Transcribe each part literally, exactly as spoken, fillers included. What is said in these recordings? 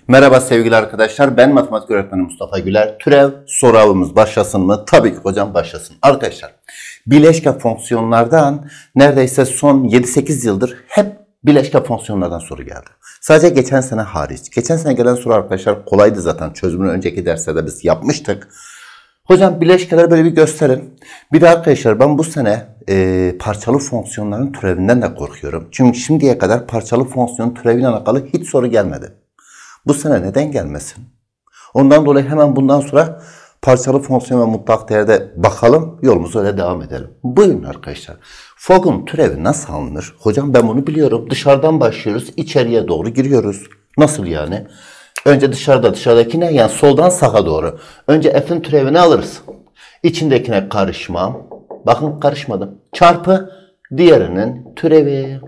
Merhaba sevgili arkadaşlar, ben matematik öğretmeni Mustafa Güler. Türev soru avımız başlasın mı? Tabii ki hocam başlasın. Arkadaşlar, bileşke fonksiyonlardan neredeyse son yedi sekiz yıldır hep bileşke fonksiyonlardan soru geldi. Sadece geçen sene hariç. Geçen sene gelen soru arkadaşlar kolaydı zaten. Çözümünü önceki derslerde biz yapmıştık. Hocam bileşkeleri böyle bir gösterin. Bir de arkadaşlar ben bu sene e, parçalı fonksiyonların türevinden de korkuyorum. Çünkü şimdiye kadar parçalı fonksiyon türeviyle alakalı hiç soru gelmedi. Bu sene neden gelmesin? Ondan dolayı hemen bundan sonra parçalı fonksiyon ve mutlak değerde bakalım, yolumuza öyle devam edelim. Buyurun arkadaşlar. Fogg'un türevi nasıl alınır? Hocam ben bunu biliyorum. Dışarıdan başlıyoruz, içeriye doğru giriyoruz. Nasıl yani? Önce dışarıda, dışarıdaki ne? Yani soldan sağa doğru. Önce f'in türevini alırız. İçindekine karışmam. Bakın karışmadım. Çarpı diğerinin türevi.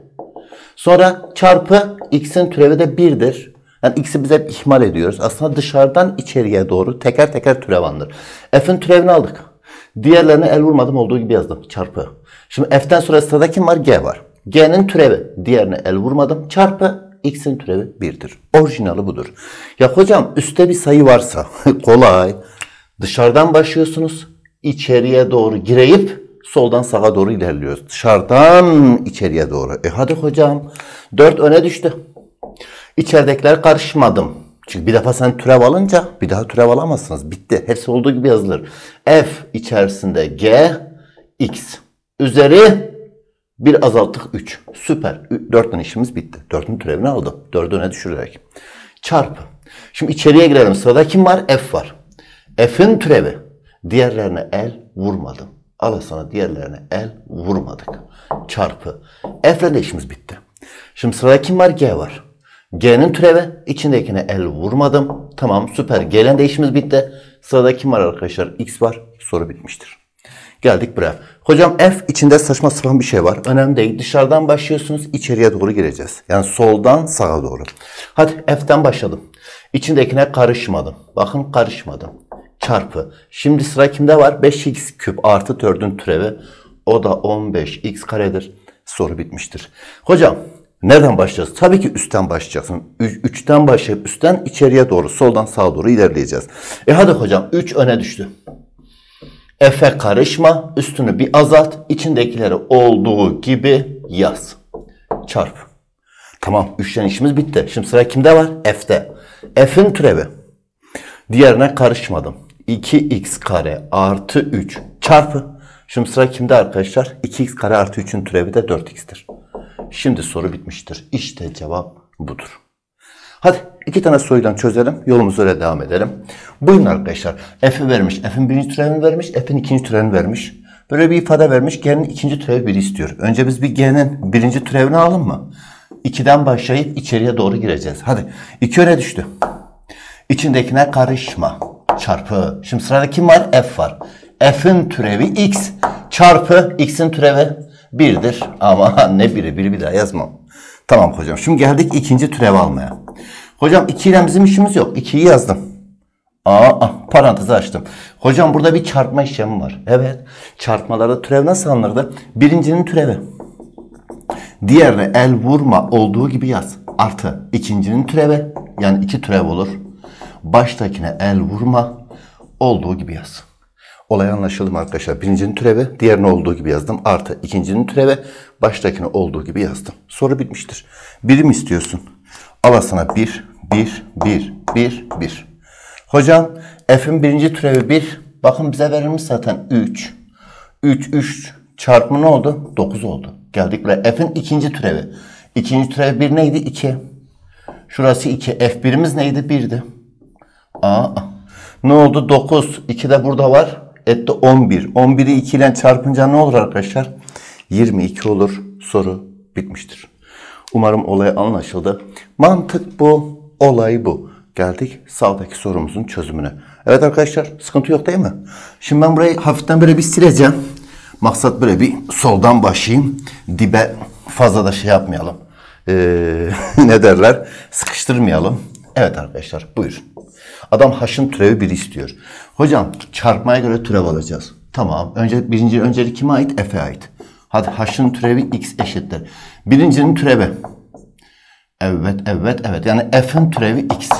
Sonra çarpı x'in türevi de birdir. Yani x'i biz hep ihmal ediyoruz. Aslında dışarıdan içeriye doğru teker teker türev alınır. F'in türevini aldık. Diğerlerine el vurmadım, olduğu gibi yazdım. Çarpı. Şimdi f'ten sonra sırada kim var? G var. G'nin türevi. Diğerine el vurmadım. Çarpı x'in türevi birdir. Orijinali budur. Ya hocam üstte bir sayı varsa kolay. Dışarıdan başlıyorsunuz. İçeriye doğru gireyip soldan sağa doğru ilerliyoruz. Dışarıdan içeriye doğru. E hadi hocam. dört öne düştü. İçeridekiler karışmadım. Çünkü bir defa sen türev alınca bir daha türev alamazsınız. Bitti. Hepsi olduğu gibi yazılır. F içerisinde G, X. Üzeri bir azalttık üç. Süper. dörtten işimiz bitti. dördün türevini aldım. dördü öne düşürerek. Çarpı. Şimdi içeriye girelim. Sırada kim var? F var. F'in türevi. Diğerlerine el vurmadım. Al sana diğerlerine el vurmadık. Çarpı. F'le de işimiz bitti. Şimdi sırada kim var? G var. G'nin türevi, içindekine el vurmadım. Tamam, süper. G'nin değişimiz bitti. Sırada kim var arkadaşlar? X var. Soru bitmiştir. Geldik buraya. Hocam F içinde saçma sapan bir şey var. Önemli değil. Dışarıdan başlıyorsunuz. İçeriye doğru gireceğiz. Yani soldan sağa doğru. Hadi F'ten başladım. İçindekine karışmadım. Bakın karışmadım. Çarpı. Şimdi sıra kimde var? beş x küp artı dördün türevi. O da on beş x karedir. Soru bitmiştir. Hocam nereden başlayacağız? Tabii ki üstten başlayacaksın. üçten başlayıp üstten içeriye doğru, soldan sağa doğru ilerleyeceğiz. E hadi hocam üç öne düştü. F'e karışma, üstünü bir azalt, içindekileri olduğu gibi yaz. Çarp. Tamam, üçten işimiz bitti. Şimdi sıra kimde var? F'te. F'in türevi. Diğerine karışmadım. iki x kare artı üç çarpı. Şimdi sıra kimde arkadaşlar? iki x kare artı üçün türevi de dört x'tir. Şimdi soru bitmiştir. İşte cevap budur. Hadi iki tane sorudan çözelim. Yolumuza öyle devam edelim. Buyurun arkadaşlar. F'i vermiş. F'in birinci türevini vermiş. F'in ikinci türevini vermiş. Böyle bir ifade vermiş. G'nin ikinci türevi biri istiyor. Önce biz bir G'nin birinci türevini alalım mı? ikiden başlayıp içeriye doğru gireceğiz. Hadi. iki öne düştü. İçindekine karışma. Çarpı. Şimdi sırada kim var? F var. F'in türevi x çarpı x'in türevi birdir. Ama ne biri? Biri bir daha yazmam. Tamam hocam. Şimdi geldik ikinci türevi almaya. Hocam iki ile bizim işimiz yok. ikiyi yazdım. Aa, parantezi açtım. Hocam burada bir çarpma işlemi var. Evet. Çarpmalarda türev nasıl alınırdı? Birincinin türevi. Diğerine el vurma olduğu gibi yaz. Artı ikincinin türevi. Yani iki türev olur. Baştakine el vurma olduğu gibi yaz. Olay anlaşıldı mı arkadaşlar? Birincinin türevi, diğerine olduğu gibi yazdım. Artı ikincinin türevi, baştakine olduğu gibi yazdım. Soru bitmiştir. Birim istiyorsun. Al sana bir, bir, bir, bir, bir. Hocam f'in birinci türevi bir. Bakın bize verilmiş zaten üç. üç, üç çarpımı ne oldu? dokuz oldu. Geldik buraya. F'in ikinci türevi. İkinci türevi bir neydi? iki. Şurası iki. F birimiz neydi? birdi. Aa, ne oldu? dokuz. iki de burada var. Etti on bir. on biri iki ile çarpınca ne olur arkadaşlar? yirmi iki olur. Soru bitmiştir. Umarım olay anlaşıldı. Mantık bu. Olay bu. Geldik sağdaki sorumuzun çözümüne. Evet arkadaşlar, sıkıntı yok değil mi? Şimdi ben burayı hafiften böyle bir sileceğim. Maksat böyle bir soldan başlayayım. Dibe fazla da şey yapmayalım. Ee, ne derler? Sıkıştırmayalım. Evet arkadaşlar buyurun. Adam h'ın türevi bir istiyor. Hocam çarpmaya göre türev alacağız. Tamam. Önce birinci öncelik kime ait? F'e ait. Hadi h'ın türevi x eşittir. Birincinin türevi. Evet, evet, evet. Yani f'in türevi x.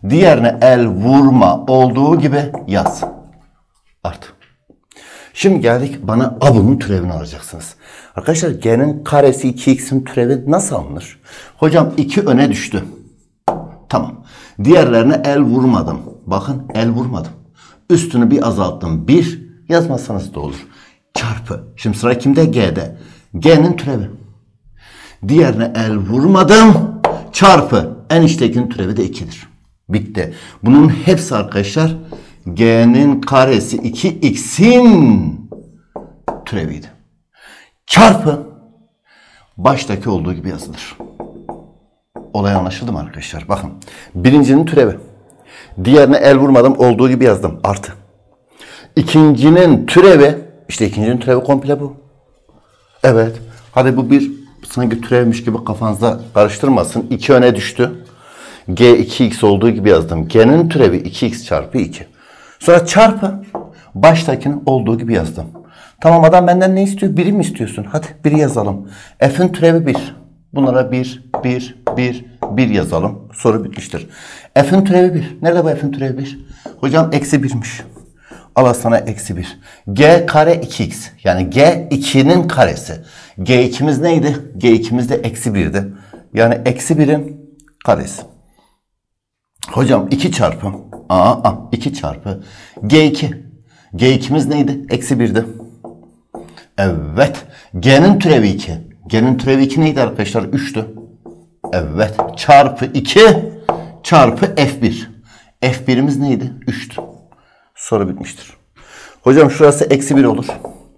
Diğerine el vurma olduğu gibi yaz. Artı. Şimdi geldik bana A bunun türevini alacaksınız. Arkadaşlar G'nin karesi iki x'in türevi nasıl alınır? Hocam iki öne düştü. Tamam. Diğerlerine el vurmadım. Bakın el vurmadım. Üstünü bir azalttım. bir yazmazsanız da olur. Çarpı. Şimdi sıra kimde? G'de. G'nin türevi. Diğerine el vurmadım. Çarpı. En içtekinin türevi de ikidir. Bitti. Bunun hepsi arkadaşlar G'nin karesi iki x'in türeviydi. Çarpı baştaki olduğu gibi yazılır. Olay anlaşıldı mı arkadaşlar? Bakın. Birincinin türevi. Diğerine el vurmadım olduğu gibi yazdım. Artı. İkincinin türevi. İşte ikincinin türevi komple bu. Evet. Hadi bu bir sanki türevmiş gibi kafanızda karıştırmasın. iki öne düştü. G iki x olduğu gibi yazdım. G'nin türevi iki x çarpı iki. Sonra çarpı baştakinin olduğu gibi yazdım. Tamam, adam benden ne istiyor? biri mi istiyorsun? Hadi biri yazalım. F'in türevi bir. Bunlara bir, bir, bir, bir yazalım. Soru bitmiştir. F'in türevi bir. Nerede bu F'in türevi bir? Hocam eksi birmiş. Al sana eksi bir. G kare iki x. Yani G ikinin karesi. G ikimiz neydi? G ikimiz de eksi birdi. Yani eksi birin karesi. Hocam iki çarpı. Aa, aa iki çarpı. G iki. G ikimiz neydi? Eksi birdi. Evet. G'nin türevi iki. G'nin türevi iki neydi arkadaşlar? üçtü. Evet. Çarpı iki çarpı F bir. F birimiz neydi? üçtü. Soru bitmiştir. Hocam şurası eksi bir olur.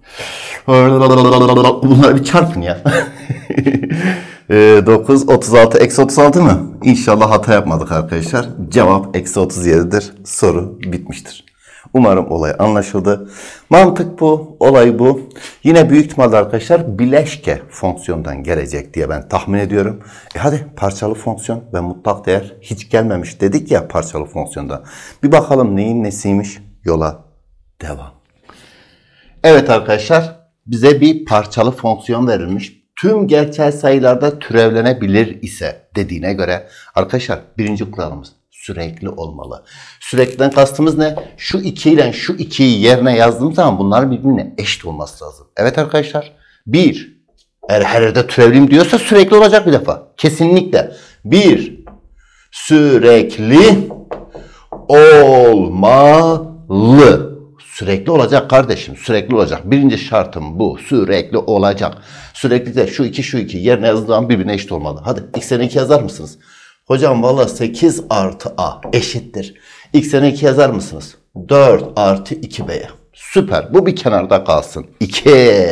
Bunları bir çarpın ya. dokuz, otuz altı, eksi otuz altı mı? İnşallah hata yapmadık arkadaşlar. Cevap eksi otuz yedidir. Soru bitmiştir. Umarım olay anlaşıldı. Mantık bu, olay bu. Yine büyük ihtimalle arkadaşlar bileşke fonksiyondan gelecek diye ben tahmin ediyorum. E hadi parçalı fonksiyon ve mutlak değer hiç gelmemiş dedik ya parçalı fonksiyonda. Bir bakalım neyin nesiymiş? Yola devam. Evet arkadaşlar, bize bir parçalı fonksiyon verilmiş. Tüm gerçel sayılarda türevlenebilir ise dediğine göre arkadaşlar birinci kuralımız sürekli olmalı. Sürekliden kastımız ne? Şu iki ile şu ikiyi yerine yazdığım zaman bunların birbirine eşit olması lazım. Evet arkadaşlar. Bir. Eğer her yerde türevliyim diyorsa sürekli olacak bir defa. Kesinlikle. Bir. Sürekli olmalı. Sürekli olacak kardeşim. Sürekli olacak. Birinci şartım bu. Sürekli olacak. Sürekli de şu iki şu iki yerine yazdığım zaman birbirine eşit olmalı. Hadi x'e iki yazar mısınız? Hocam valla sekiz artı a eşittir. X'e iki yazar mısınız? dört artı iki b'ye. Süper. Bu bir kenarda kalsın. iki.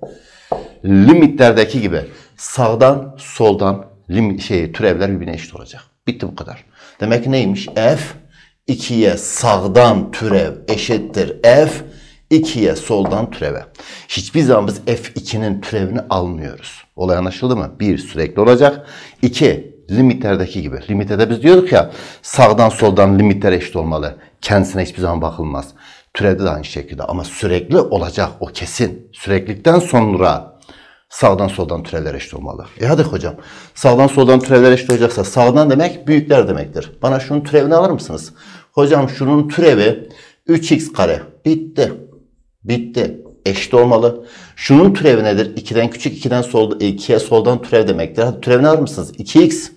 Limitlerdeki gibi sağdan soldan limit, şey, türevler birbirine eşit olacak. Bitti bu kadar. Demek ki neymiş? F ikiye sağdan türev eşittir F ikiye soldan türeve. Hiçbir zaman biz F ikinin türevini almıyoruz. Olay anlaşıldı mı? bir sürekli olacak. iki limitlerdeki gibi. Limitte biz diyorduk ya sağdan soldan limitler eşit olmalı. Kendisine hiçbir zaman bakılmaz. Türevde de aynı şekilde ama sürekli olacak o kesin. Süreklilikten sonra sağdan soldan türevler eşit olmalı. E hadi hocam sağdan soldan türevler eşit olacaksa sağdan demek büyükler demektir. Bana şunun türevini alır mısınız? Hocam şunun türevi üç x kare. Bitti. Bitti. Eşit olmalı. Şunun türevi nedir? ikiden küçük ikiden sol, ikiye soldan türev demektir. Hadi türevini alır mısınız? iki x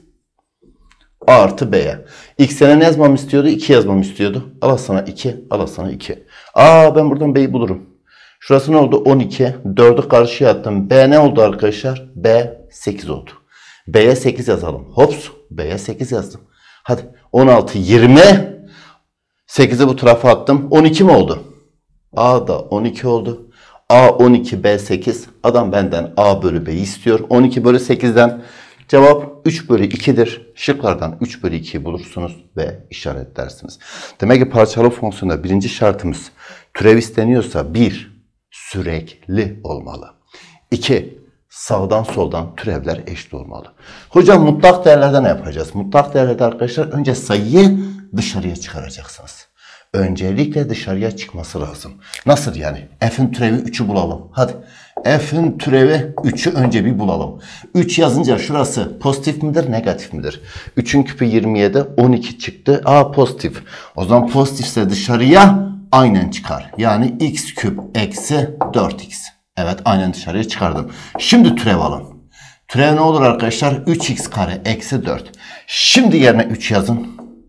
artı b'ye. X'e ne yazmamı istiyordu? iki yazmamı istiyordu. Al sana iki. Al sana iki. Aa ben buradan b'yi bulurum. Şurası ne oldu? on iki. dördü karşıya attım. B ne oldu arkadaşlar? B sekiz oldu. B'ye sekiz yazalım. Hops. B'ye sekiz yazdım. Hadi. on altı, yirmi. sekizi bu tarafa attım. on iki mi oldu? A da on iki oldu. A on iki, B sekiz. Adam benden A bölü B'yi istiyor. on iki bölü sekizden cevap üç bölü iki'dir. Şıklardan üç bölü iki'yi bulursunuz ve işaretlersiniz. Demek ki parçalı fonksiyonda birinci şartımız türev isteniyorsa bir sürekli olmalı. iki sağdan soldan türevler eşit olmalı. Hocam mutlak değerlerde ne yapacağız? Mutlak değerlerde arkadaşlar önce sayıyı dışarıya çıkaracaksınız. öncelikle dışarıya çıkması lazım. Nasıl yani? F'in türevi üçü bulalım. Hadi. F'in türevi üçü önce bir bulalım. üç yazınca şurası pozitif midir, negatif midir? üçün küpü yirmi yedi, on iki çıktı. A pozitif. O zaman pozitifse dışarıya aynen çıkar. Yani x küp eksi dört x. Evet, aynen dışarıya çıkardım. Şimdi türev alın. Türev ne olur arkadaşlar? üç x kare eksi dört. Şimdi yerine üç yazın.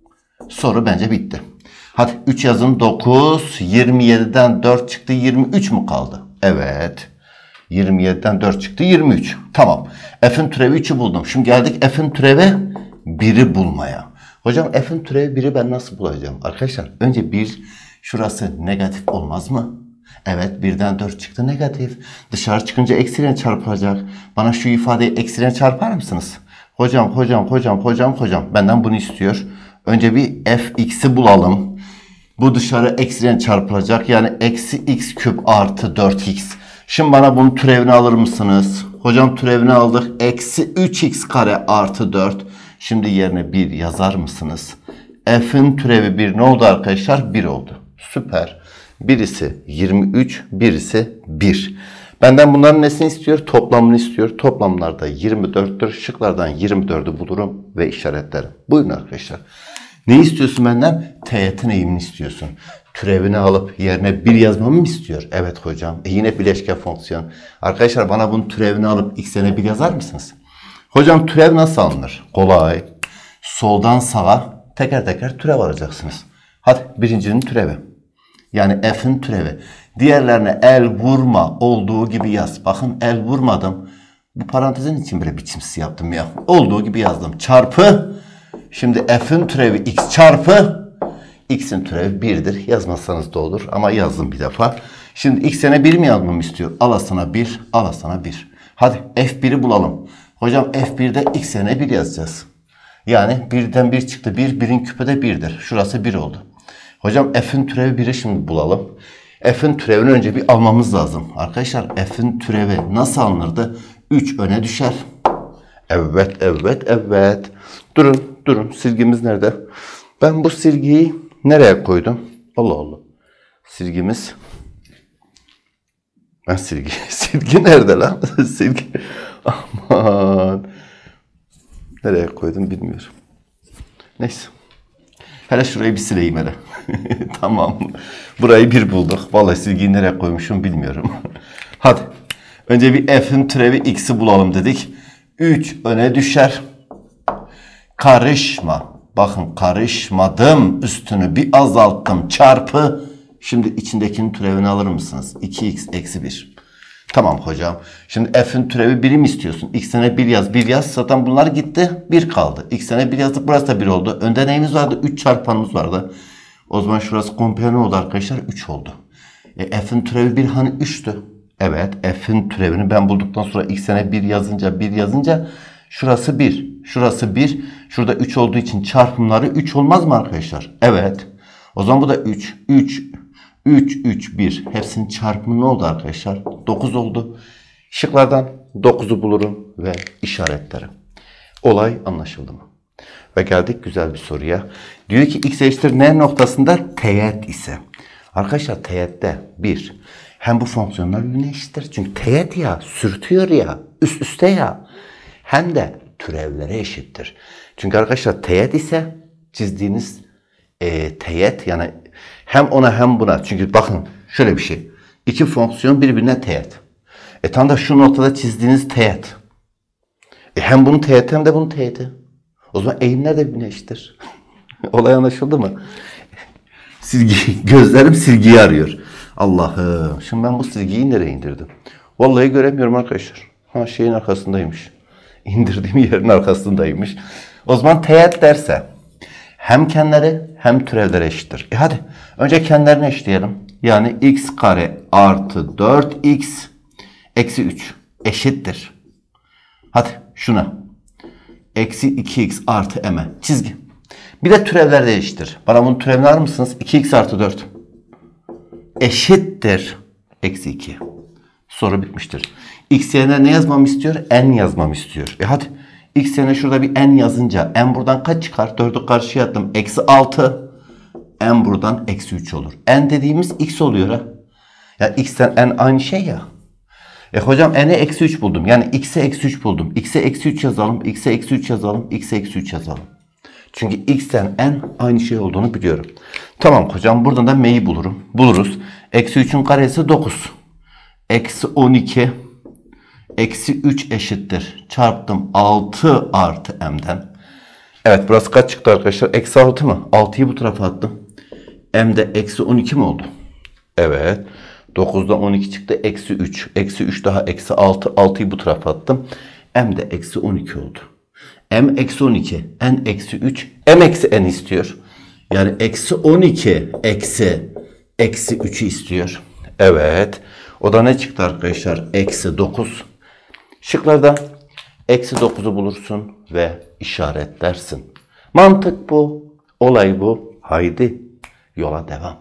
Soru bence bitti. Hadi üç yazın. dokuz. yirmi yediden dört çıktı. yirmi üç mü kaldı? Evet. yirmi yediden dört çıktı. yirmi üç. Tamam. F'in türevi üçü buldum. Şimdi geldik F'in türevi biri bulmaya. Hocam F'in türevi biri ben nasıl bulacağım? Arkadaşlar önce bir, şurası negatif olmaz mı? Evet, birden dört çıktı negatif. Dışarı çıkınca eksiyle çarpılacak. Bana şu ifadeyi eksiyle çarpar mısınız? Hocam, hocam, hocam, hocam, hocam. Benden bunu istiyor. Önce bir fx'i bulalım. Bu dışarı eksiyle çarpılacak. Yani eksi x küp artı dört x. Şimdi bana bunun türevini alır mısınız? Hocam türevini aldık. Eksi üç x kare artı dört. Şimdi yerine bir yazar mısınız? F'in türevi bir ne oldu arkadaşlar? bir oldu. Süper. Birisi yirmi üç, birisi bir. Benden bunların nesini istiyor? Toplamını istiyor. Toplamlarda yirmi dörttür. Şıklardan yirmi dördü bulurum ve işaretlerim. Buyurun arkadaşlar. Ne istiyorsun benden? Teğetin eğimini istiyorsun. Türevini alıp yerine bir yazmamı mı istiyor? Evet hocam. E yine bileşken fonksiyon. Arkadaşlar bana bunun türevini alıp x'ine bir yazar mısınız? Hocam türev nasıl alınır? Kolay. Soldan sağa teker teker türev alacaksınız. Hadi birincinin türevi. Yani f'in türevi. Diğerlerine el vurma olduğu gibi yaz. Bakın el vurmadım. Bu parantezin için böyle biçimsiz yaptım ya. Olduğu gibi yazdım. Çarpı. Şimdi f'in türevi x çarpı. X'in türevi birdir. Yazmazsanız da olur. Ama yazdım bir defa. Şimdi x'ine bir mi yazmamı istiyor? Alasına bir. Alasına bir. Hadi f bir'i bulalım. Hocam f bir'de x'ine bir yazacağız. Yani birden bir çıktı. bir. birin küpü de birdir. Şurası bir oldu. Hocam f'in türevi bir'i şimdi bulalım. F'in türevini önce bir almamız lazım. Arkadaşlar f'in türevi nasıl alınırdı? üç öne düşer. Evet, evet, evet. Durun, durun. Silgimiz nerede? Ben bu silgiyi nereye koydum? Allah Allah. Silgimiz. Ben silgi. Silgi nerede lan? Silgi. Aman. Nereye koydum bilmiyorum. Neyse. Hele şurayı bir sileyim hele. Tamam. Burayı bir bulduk. Vallahi silgiyi nereye koymuşum bilmiyorum. Hadi. Önce bir f'in türevi x'i bulalım dedik. üç öne düşer. Karışma. Bakın karışmadım. Üstünü bir azalttım. Çarpı. Şimdi içindekinin türevini alır mısınız? iki x eksi bir. Tamam hocam. Şimdi f'in türevi bir'i mi istiyorsun? X'ine bir yaz. bir yaz. Zaten bunlar gitti. bir kaldı. X'ine bir yazdık. Burası da bir oldu. Önde neyimiz vardı? üç çarpanımız vardı. O zaman şurası komple ne oldu arkadaşlar? üç oldu. E, f'in türevi bir hani üçtü. Evet. F'in türevini ben bulduktan sonra x'ine bir yazınca bir yazınca şurası bir. Şurası bir. Şurada üç olduğu için çarpımları üç olmaz mı arkadaşlar? Evet. O zaman bu da üç. üç. üç, üç, bir. Hepsinin çarpımı ne oldu arkadaşlar? dokuz oldu. Şıklardan dokuzu bulurum ve işaretlerim. Olay anlaşıldı mı? Ve geldik güzel bir soruya. Diyor ki x eşittir n noktasında teğet ise. Arkadaşlar teğette bir. Hem bu fonksiyonlar birbirine eşittir. Çünkü teğet ya, sürtüyor ya, üst üste ya. Hem de türevlere eşittir. Çünkü arkadaşlar teğet ise çizdiğiniz e, teğet yani hem ona hem buna. Çünkü bakın şöyle bir şey. İki fonksiyon birbirine teğet. E tam da şu noktada çizdiğiniz teğet. E hem bunun teğeti hem de bunun teğeti. O zaman eğimler de birbirine eşittir. Olay anlaşıldı mı? Silgi, gözlerim silgiyi arıyor. Allah'ım. Şimdi ben bu silgiyi nereye indirdim? Vallahi göremiyorum arkadaşlar. Ha şeyin arkasındaymış. İndirdiğim yerin arkasındaymış. O zaman teğet derse hem kendileri hem türevleri eşittir. E hadi önce kendilerini eşitleyelim. Yani x kare artı dört x eksi üç eşittir. Hadi şuna. Eksi iki x artı m. Çizgi. Bir de türevler de eşittir. Bana bunun türevini alır mısınız? iki x artı dört eşittir. Eksi iki. Soru bitmiştir. X yerine ne yazmamı istiyor? N yazmamı istiyor. E hadi. X yerine şurada bir n yazınca n buradan kaç çıkar? dördü karşıya attım. Eksi altı. N buradan eksi üç olur. N dediğimiz x oluyor ha. Yani x'ten n aynı şey ya. E hocam n'e eksi üç buldum. Yani x'e eksi üç buldum. X'e eksi üç yazalım. X'e eksi üç yazalım. X'e eksi üç yazalım. Çünkü x'ten n aynı şey olduğunu biliyorum. Tamam hocam, buradan da m'yi bulurum. Buluruz. Eksi üçün karesi dokuz. Eksi on iki. Eksi üç eşittir. Çarptım altı artı m'den. Evet, burası kaç çıktı arkadaşlar? Eksi altı mı? altıyı bu tarafa attım. M'de eksi on iki mi oldu? Evet. dokuzdan on iki çıktı. Eksi üç. Eksi üç daha eksi altı. altıyı bu tarafa attım. M'de eksi on iki oldu. M eksi on iki. N eksi üç. M eksi n istiyor. Yani eksi on iki eksi eksi üçü istiyor. Evet. O da ne çıktı arkadaşlar? Eksi dokuz. Şıklarda eksi dokuzu bulursun ve işaretlersin. Mantık bu. Olay bu. Haydi yola devam.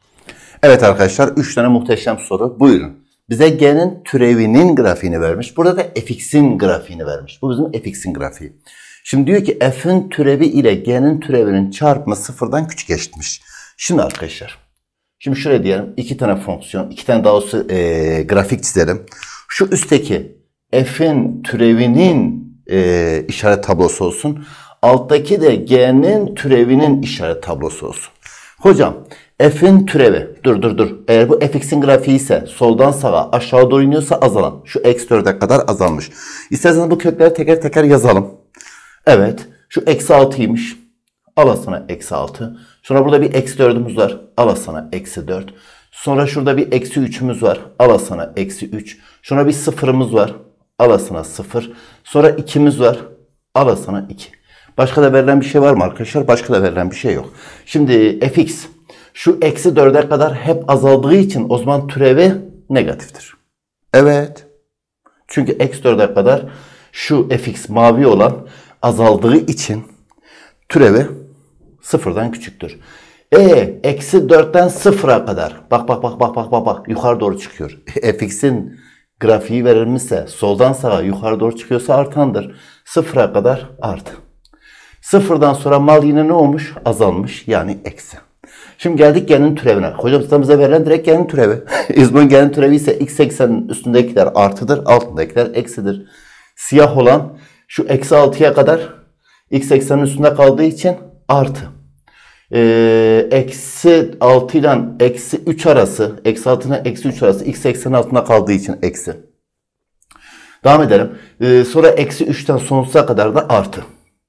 Evet arkadaşlar, üç tane muhteşem soru. Buyurun. Bize G'nin türevinin grafiğini vermiş. Burada da fx'in grafiğini vermiş. Bu bizim fx'in grafiği. Şimdi diyor ki f'in türevi ile G'nin türevinin çarpımı sıfırdan küçük eşitmiş. Şimdi arkadaşlar, şimdi şöyle diyelim, iki tane fonksiyon, iki tane daha doğrusu e, grafik çizelim. Şu üstteki f'in türevinin e, işaret tablosu olsun. Alttaki de G'nin türevinin işaret tablosu olsun. Hocam f'in türevi, dur dur dur. Eğer bu fx'in grafiği ise soldan sağa aşağı doğru iniyorsa azalan. Şu eksi dörde kadar azalmış. İsterseniz bu kökleri teker teker yazalım. Evet, şu eksi altıymış. Al sana eksi altı. Sonra burada bir eksi dördümüz var. Al sana eksi dört. Sonra şurada bir eksi üçümüz var. Al sana eksi üç. Sonra bir sıfırımız var. Al sana sıfır. Sonra ikimiz var. Al sana iki. Başka da verilen bir şey var mı arkadaşlar? Başka da verilen bir şey yok. Şimdi fx şu eksi dörde kadar hep azaldığı için o zaman türevi negatiftir. Evet. Çünkü eksi dörde kadar şu fx mavi olan azaldığı için türevi sıfırdan küçüktür. E eksi dörtten sıfıra kadar. Bak bak bak bak bak bak bak yukarı doğru çıkıyor. fx'in grafiği verilmişse soldan sağa yukarı doğru çıkıyorsa artandır. Sıfıra kadar artı. Sıfırdan sonra mal yine ne olmuş? Azalmış, yani eksi. Şimdi geldik G'nin türevine. Hocam sitemizde verilen direkt G'nin türevi. İzmir'in G'nin türevi ise x eksenin üstündekiler artıdır, altındakiler eksidir. Siyah olan şu eksi altıya kadar x eksenin üstünde kaldığı için artı. Ee, eksi altı ile eksi üç arası, eksi altı ile eksi üç arası x eksenin altında kaldığı için eksi. Devam edelim. Ee, sonra eksi üçten sonsuza kadar da artı.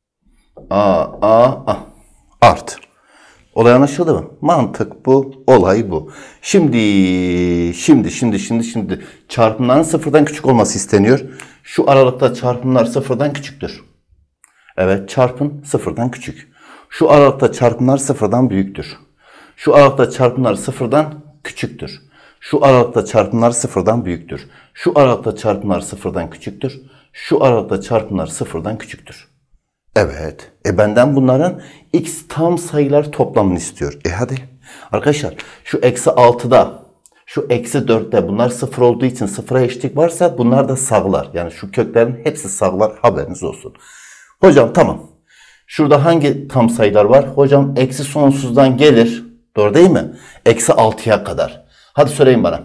A, A, A. Artı. Olay anlaşıldı mı? Mantık bu, olay bu. Şimdi, şimdi, şimdi, şimdi, şimdi çarpımların sıfırdan küçük olması isteniyor. Şu aralıkta çarpımlar sıfırdan küçüktür. Evet, çarpım sıfırdan küçük. Şu aralıkta çarpımlar sıfırdan büyüktür. Şu aralıkta çarpımlar sıfırdan küçüktür. Şu aralıkta çarpımlar sıfırdan büyüktür. Şu aralıkta çarpımlar sıfırdan küçüktür. Şu aralıkta çarpımlar sıfırdan küçüktür. Evet. E benden bunların x tam sayılar toplamını istiyor. E hadi. Arkadaşlar şu eksi altıda, şu eksi dörtte bunlar sıfır olduğu için sıfıra eşitlik varsa bunlar da sağlar. Yani şu köklerin hepsi sağlar, haberiniz olsun. Hocam tamam. Şurada hangi tam sayılar var? Hocam eksi sonsuzdan gelir. Doğru değil mi? Eksi altıya kadar. Hadi söyleyin bana.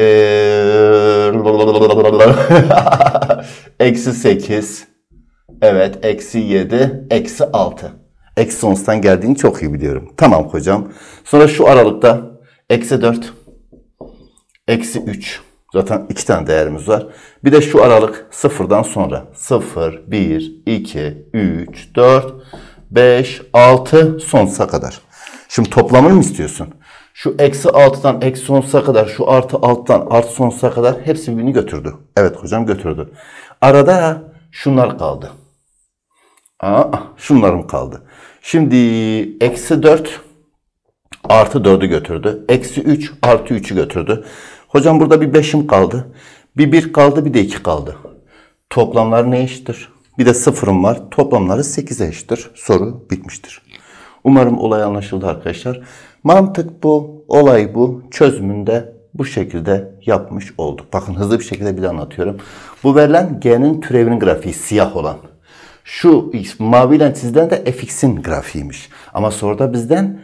Ee... eksi sekiz. Evet. Eksi yedi. Eksi altı. Eksi sonsuzdan geldiğini çok iyi biliyorum. Tamam hocam. Sonra şu aralıkta eksi dört. Eksi üç. Zaten iki tane değerimiz var. Bir de şu aralık sıfırdan sonra. sıfır, bir, iki, üç, dört, beş, altı sonsuza kadar. Şimdi toplamını mı istiyorsun? Şu eksi altıdan eksi sonsuza kadar, şu artı altıdan artı sonsuza kadar hepsi birbirini götürdü. Evet hocam götürdü. Arada şunlar kaldı. Aa, şunlarım kaldı. Şimdi eksi dört artı dördü götürdü. Eksi üç artı üçü götürdü. Hocam burada bir beşim kaldı. Bir bir kaldı, bir de iki kaldı. Toplamlar ne eşittir? Bir de sıfırım var. Toplamları sekize eşittir. Soru bitmiştir. Umarım olay anlaşıldı arkadaşlar. Mantık bu, olay bu. Çözümünde bu şekilde yapmış olduk. Bakın hızlı bir şekilde bir de anlatıyorum. Bu verilen G'nin türevinin grafiği siyah olan. Şu maviyle çizilen de fx'in grafiğiymiş. Ama soruda bizden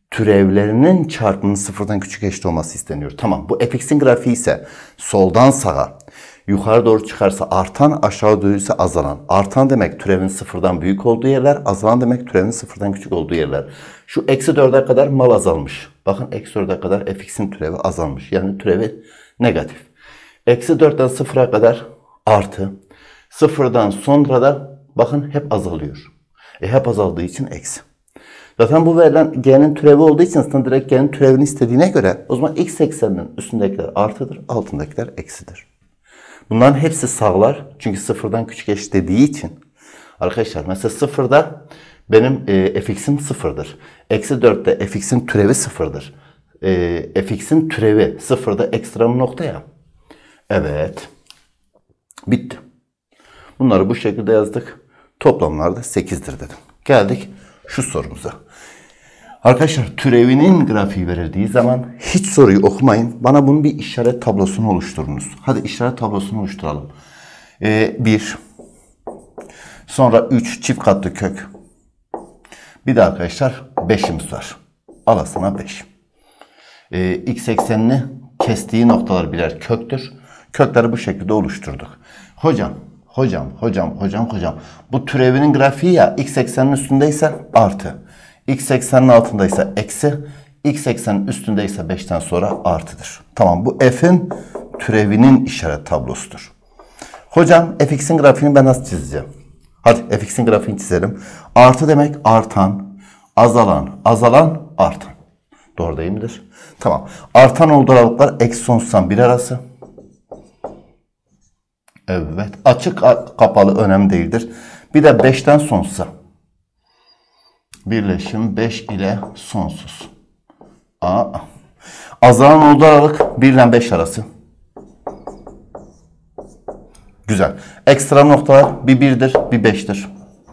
türevlerinin çarpımının sıfırdan küçük eşit olması isteniyor. Tamam, bu fx'in grafiği ise soldan sağa, yukarı doğru çıkarsa artan, aşağı doğru ise azalan. Artan demek türevin sıfırdan büyük olduğu yerler, azalan demek türevin sıfırdan küçük olduğu yerler. Şu eksi dörde kadar mal azalmış. Bakın eksi dörde kadar fx'in türevi azalmış. Yani türevi negatif. Eksi dörtten sıfıra kadar artı. Sıfırdan sonra da bakın hep azalıyor. E hep azaldığı için eksi. Zaten bu verilen g'nin türevi olduğu için aslında direkt g'nin türevini istediğine göre o zaman x ekseninin üstündekiler artıdır, altındakiler eksidir. Bunların hepsi sağlar. Çünkü sıfırdan küçük eşit dediği için. Arkadaşlar mesela sıfırda benim e, fx'im sıfırdır. Eksi dörtte fx'in türevi sıfırdır. E, fx'in türevi sıfırda ekstra bir nokta ya. Evet. Bitti. Bunları bu şekilde yazdık. Toplamlarda sekizdir dedim. Geldik şu sorumuza. Arkadaşlar türevinin grafiği verildiği zaman hiç soruyu okumayın. Bana bunun bir işaret tablosunu oluşturunuz. Hadi işaret tablosunu oluşturalım. Ee, bir. Sonra üç çift katlı kök. Bir de arkadaşlar beşimiz var. Alasına beş. Ee, x eksenini kestiği noktalar birer köktür. Kökleri bu şekilde oluşturduk. Hocam, hocam, hocam, hocam, hocam. Bu türevinin grafiği ya x eksenin üstündeyse artı. X eksenin altındaysa eksi. X eksenin üstündeyse beşten sonra artıdır. Tamam, bu f'in türevinin işaret tablosudur. Hocam fx'in grafiğini ben nasıl çizeceğim? Hadi fx'in grafiğini çizelim. Artı demek artan, azalan, azalan, artan. Doğru değil midir? Tamam. Artan olduğu aralıklar eksi sonsuzdan bir arası. Evet. Açık kapalı önemli değildir. Bir de beşten sonsuza. Birleşim beş ile sonsuz. Aa. Azalan olduğu aralık bir ile beş arası. Güzel. Ekstra noktalar bir birdir, bir beştir.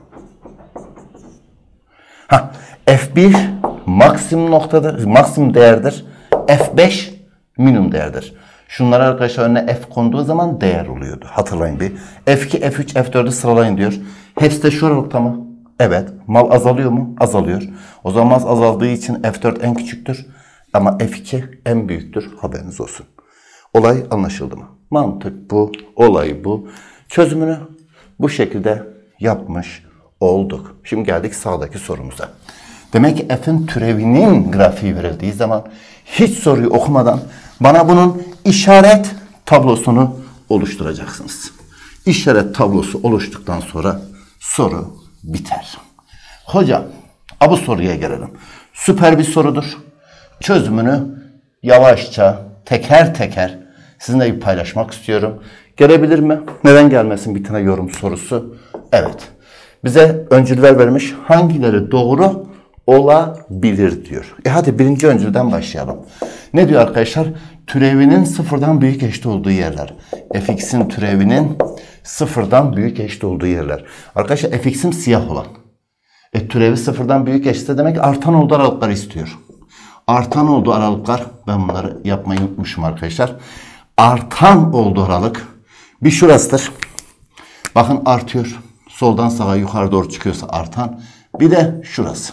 Ha, f bir maksimum noktadır, maksimum değerdir. f beş minimum değerdir. Şunlar arkadaşlar önüne f konduğu zaman değer oluyordu. Hatırlayın bir. f iki, f üç, f dördü sıralayın diyor. Hepsi de şu aralıkta mı? Evet. Mal azalıyor mu? Azalıyor. O zaman mal azaldığı için f dört en küçüktür. Ama f iki en büyüktür. Haberiniz olsun. Olay anlaşıldı mı? Mantık bu. Olay bu. Çözümünü bu şekilde yapmış olduk. Şimdi geldik sağdaki sorumuza. Demek ki f'in türevinin grafiği verildiği zaman hiç soruyu okumadan bana bunun işaret tablosunu oluşturacaksınız. İşaret tablosu oluştuktan sonra soru biter. Hocam, bu soruya gelelim. Süper bir sorudur. Çözümünü yavaşça, teker teker sizinle paylaşmak istiyorum. Gelebilir mi? Neden gelmesin bir tane yorum sorusu? Evet. Bize öncüller vermiş. Hangileri doğru olabilir diyor. E hadi birinci öncülden başlayalım. Ne diyor arkadaşlar? Türevinin sıfırdan büyük eşit olduğu yerler. fx'in türevinin sıfırdan büyük eşit olduğu yerler. Arkadaşlar fx'im siyah olan. E türevi sıfırdan büyük eşitse demek artan olduğu aralıklar istiyor. Artan olduğu aralıklar, ben bunları yapmayı unutmuşum arkadaşlar. Artan olduğu aralık bir şurasıdır. Bakın artıyor. Soldan sağa yukarı doğru çıkıyorsa artan. Bir de şurası.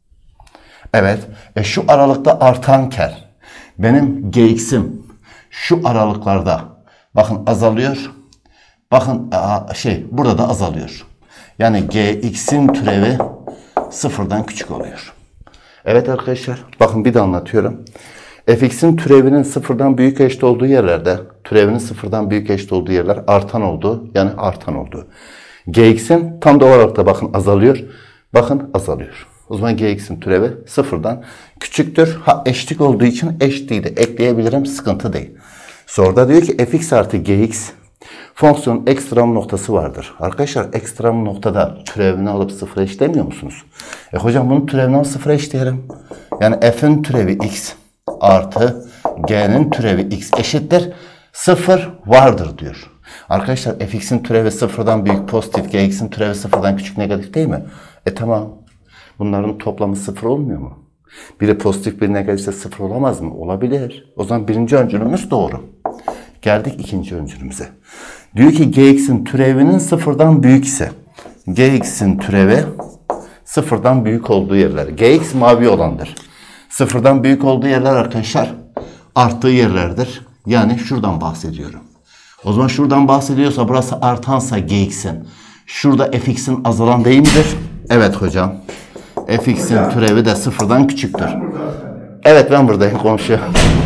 Evet. E şu aralıkta artanken benim gx'im şu aralıklarda bakın azalıyor. Bakın şey burada da azalıyor. Yani gx'in türevi sıfırdan küçük oluyor. Evet arkadaşlar. Bakın bir de anlatıyorum. fx'in türevinin sıfırdan büyük eşit olduğu yerlerde, türevinin sıfırdan büyük eşit olduğu yerler artan olduğu, yani artan olduğu. Gx'in tam da olarak da bakın azalıyor. Bakın azalıyor. O zaman gx'in türevi sıfırdan küçüktür. Ha eşitlik olduğu için eşit değil de ekleyebilirim, sıkıntı değil. Soruda diyor ki fx artı gx fonksiyonun ekstrem noktası vardır. Arkadaşlar ekstrem noktada türevini alıp sıfıra eşitlemiyor musunuz? E hocam bunun türevini alıp sıfıra eşitleyelim. Yani f'in türevi x artı g'nin türevi x eşittir sıfır vardır diyor. Arkadaşlar fx'in türevi sıfırdan büyük pozitif, gx'in türevi sıfırdan küçük negatif değil mi? E tamam. Bunların toplamı sıfır olmuyor mu? Biri pozitif, biri negatifse sıfır olamaz mı? Olabilir. O zaman birinci öncülümüz doğru. Geldik ikinci öncülümüze. Diyor ki gx'in türevinin sıfırdan büyük ise gx'in türevi sıfırdan büyük olduğu yerler. Gx mavi olandır. Sıfırdan büyük olduğu yerler arkadaşlar arttığı yerlerdir. Yani şuradan bahsediyorum. O zaman şuradan bahsediyorsa burası artansa Gx'in. Şurada fx'in azalan değil midir? Evet hocam. Fx'in türevi de sıfırdan küçüktür. Evet ben buradayım komşu.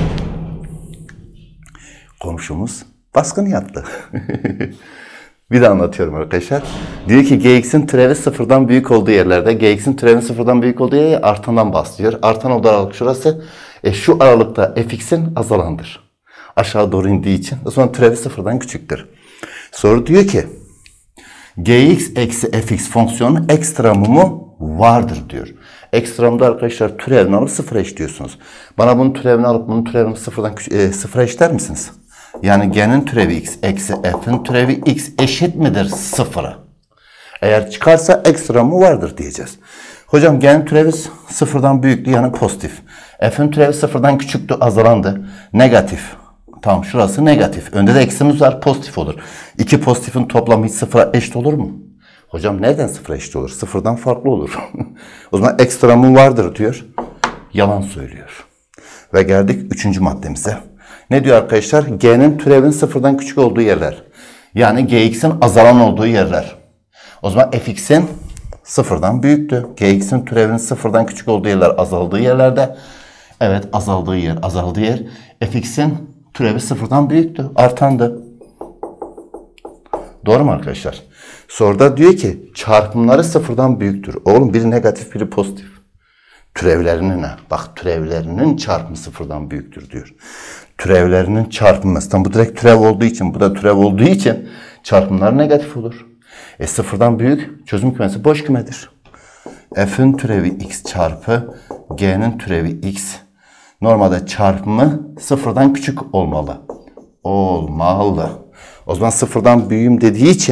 Komşumuz baskın yaptı. Bir de anlatıyorum arkadaşlar. Diyor ki Gx'in türevi sıfırdan büyük olduğu yerlerde, Gx'in türevinin sıfırdan büyük olduğu yere artandan bahsediyor. Artan olduğu aralık şurası. E, şu aralıkta fx'in azalandır. Aşağı doğru indiği için. O zaman türevi sıfırdan küçüktür. Soru diyor ki Gx eksi fx fonksiyonu ekstremumu vardır diyor. Ekstremumda arkadaşlar türevini alıp sıfıra eşliyorsunuz. Bana bunun türevini alıp bunun türevini sıfırdan e, sıfıra eşler misiniz? Yani g'nin türevi x eksi f'in türevi x eşit midir sıfıra? Eğer çıkarsa ekstremumu vardır diyeceğiz. Hocam g'nin türevi sıfırdan büyüktü yani pozitif. F'in türevi sıfırdan küçüktü azalandı. Negatif. Tamam şurası negatif. Önde de eksimiz var pozitif olur. İki pozitifin toplamı hiç sıfıra eşit olur mu? Hocam nereden sıfıra eşit olur? Sıfırdan farklı olur. O zaman ekstremum vardır diyor. Yalan söylüyor. Ve geldik üçüncü maddemize. Ne diyor arkadaşlar? G'nin türevinin sıfırdan küçük olduğu yerler. Yani Gx'in azalan olduğu yerler. O zaman fx'in sıfırdan büyüktü. Gx'in türevinin sıfırdan küçük olduğu yerler azaldığı yerlerde. Evet azaldığı yer azaldığı yer. Fx'in türevi sıfırdan büyüktü. Artandı. Doğru mu arkadaşlar? Soruda diyor ki çarpımları sıfırdan büyüktür. Oğlum biri negatif biri pozitif. Türevlerinin ne? Bak türevlerinin çarpımı sıfırdan büyüktür diyor. Türevlerinin çarpımı. Bu direkt türev olduğu için bu da türev olduğu için çarpımlar negatif olur. E sıfırdan büyük çözüm kümesi boş kümedir. F'in türevi x çarpı g'nin türevi x. Normalde çarpımı sıfırdan küçük olmalı. Olmalı. O zaman sıfırdan büyüğüm dediği için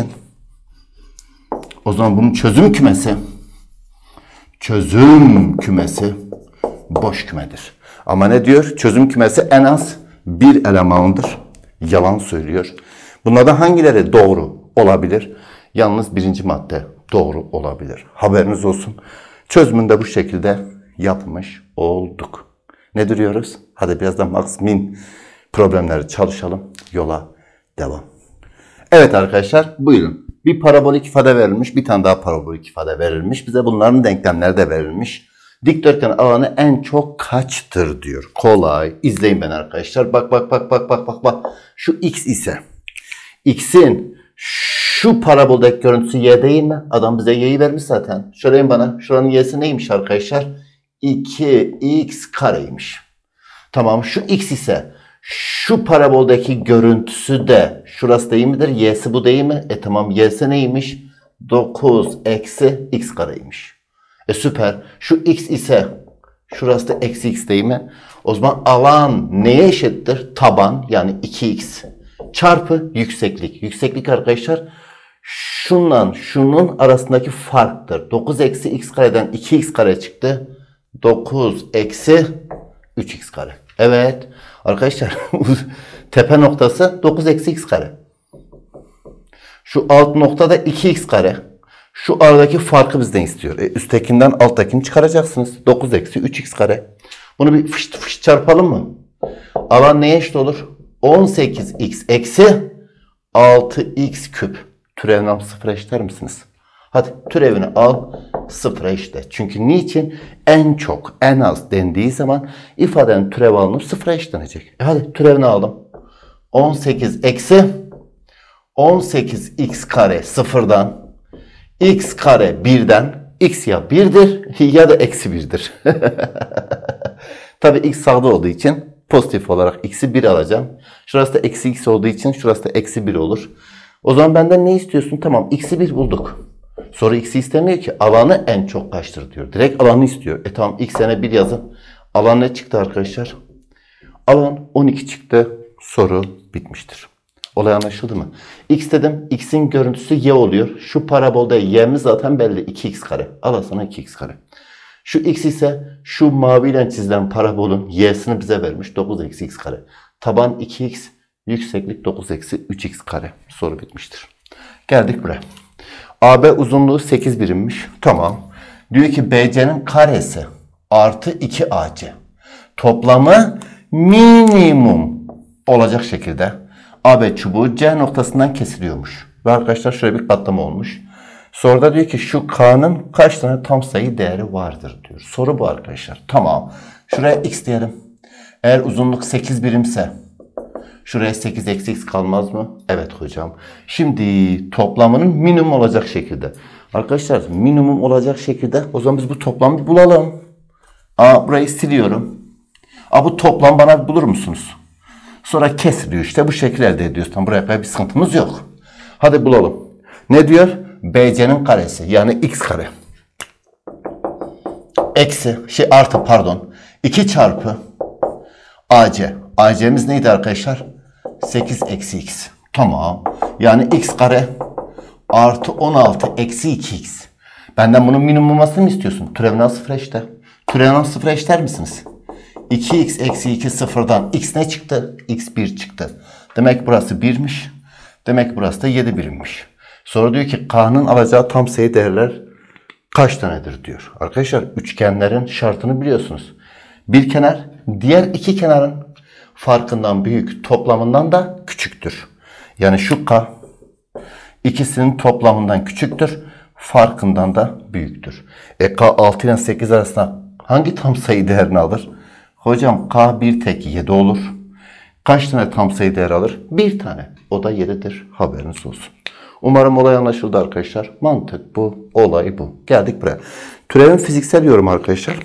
o zaman bunun çözüm kümesi çözüm kümesi boş kümedir. Ama ne diyor? Çözüm kümesi en az bir elemandır. Yalan söylüyor. Bunlardan hangileri doğru olabilir? Yalnız birinci madde doğru olabilir. Haberiniz olsun. Çözümünü de bu şekilde yapmış olduk. Ne duruyoruz? Hadi birazdan max min problemleri çalışalım. Yola devam. Evet arkadaşlar buyurun. Bir parabolik ifade verilmiş. Bir tane daha parabolik ifade verilmiş. Bize bunların denklemleri de verilmiş. Dikdörtgen alanı en çok kaçtır diyor. Kolay. İzleyin beni arkadaşlar. Bak bak bak bak bak bak bak. Şu x ise x'in şu paraboldaki görüntüsü y değil mi? Adam bize y'yi vermiş zaten. Söyleyin bana. Şuranın y'si neymiş arkadaşlar? iki x kareymiş. Tamam şu x ise şu paraboldaki görüntüsü de şurası değil midir? Y'si bu değil mi? E tamam y'si neymiş? dokuz eksi x kareymiş. E süper. Şu x ise şurası da eksi x değil mi? O zaman alan neye eşittir? Taban yani iki x çarpı yükseklik. Yükseklik arkadaşlar şundan şunun arasındaki farktır. dokuz eksi x kareden iki x kare çıktı. dokuz eksi üç x kare. Evet. Arkadaşlar tepe noktası dokuz eksi x kare. Şu alt noktada iki x kare. Şu aradaki farkı bizden istiyor. E, üsttekinden alttakini çıkaracaksınız. dokuz eksi üç x kare. Bunu bir fışt fışt çarpalım mı? Alan neye eşit olur? on sekiz x eksi altı x küp. Türevini al sıfıra eşitler misiniz? Hadi türevini al sıfıra eşitle. Çünkü niçin? En çok, en az dendiği zaman ifadenin türevi alınıp sıfıra eşitlenecek. E hadi türevini aldım. on sekiz eksi on sekiz x kare sıfırdan x kare birden x ya birdir ya da eksi birdir. Tabi x sağda olduğu için pozitif olarak x'i bir alacağım. Şurası da eksi x olduğu için şurası da eksi bir olur. O zaman benden ne istiyorsun? Tamam x'i bir bulduk. Sonra x'i istemiyor ki. Alanı en çok kaçtır diyor. Direkt alanı istiyor. E tamam x'e bir yazın. Alan ne çıktı arkadaşlar? Alan on iki çıktı. Soru bitmiştir. Olay anlaşıldı mı? X dedim. X'in görüntüsü y oluyor. Şu parabolda y'miz zaten belli. iki x kare. Al sana iki x kare. Şu x ise şu maviyle çizilen parabolun y'sini bize vermiş. dokuz eksi x kare. Taban iki x. Yükseklik dokuz eksi üç x kare. Soru bitmiştir. Geldik buraya. A B uzunluğu sekiz birimmiş. Tamam. Diyor ki B C'nin karesi artı iki A C. toplamı minimum olacak şekilde A B çubuğu C noktasından kesiliyormuş. Ve arkadaşlar şöyle bir patlama olmuş. Soruda diyor ki şu K'nın kaç tane tam sayı değeri vardır diyor. Soru bu arkadaşlar. Tamam. Şuraya X diyelim. Eğer uzunluk sekiz birimse şuraya sekiz eksi X kalmaz mı? Evet hocam. Şimdi toplamının minimum olacak şekilde. Arkadaşlar minimum olacak şekilde o zaman biz bu toplamı bulalım. Aa, burayı siliyorum. Aa, bu toplam bana bulur musunuz? Sonra kesiliyor işte bu şekil elde ediyoruz. Tam buraya kadar bir sıkıntımız yok. Hadi bulalım. Ne diyor? B C'nin karesi yani X kare. Eksi şey artı pardon. iki çarpı A C. A C'miz neydi arkadaşlar? sekiz eksi X. Tamam. Yani X kare artı on altı eksi iki X. Benden bunun minimummasını mı istiyorsun? Türevden sıfır eşte. Türevden sıfır eşler misiniz? iki X eksi iki sıfırdan X ne çıktı? X bir çıktı. Demek burası birmiş. Demek burası da yedi birimmiş. Sonra diyor ki K'nın alacağı tam sayı değerler kaç tanedir diyor. Arkadaşlar üçgenlerin şartını biliyorsunuz. Bir kenar diğer iki kenarın farkından büyük, toplamından da küçüktür. Yani şu K ikisinin toplamından küçüktür, farkından da büyüktür. E K altı ile sekiz arasında hangi tam sayı değerini alır? Hocam K bir tek yedi olur. Kaç tane tam sayı değer alır? Bir tane. O da yedidir. Haberiniz olsun. Umarım olay anlaşıldı arkadaşlar. Mantık bu. Olay bu. Geldik buraya. Türevin fiziksel yorumu arkadaşlar.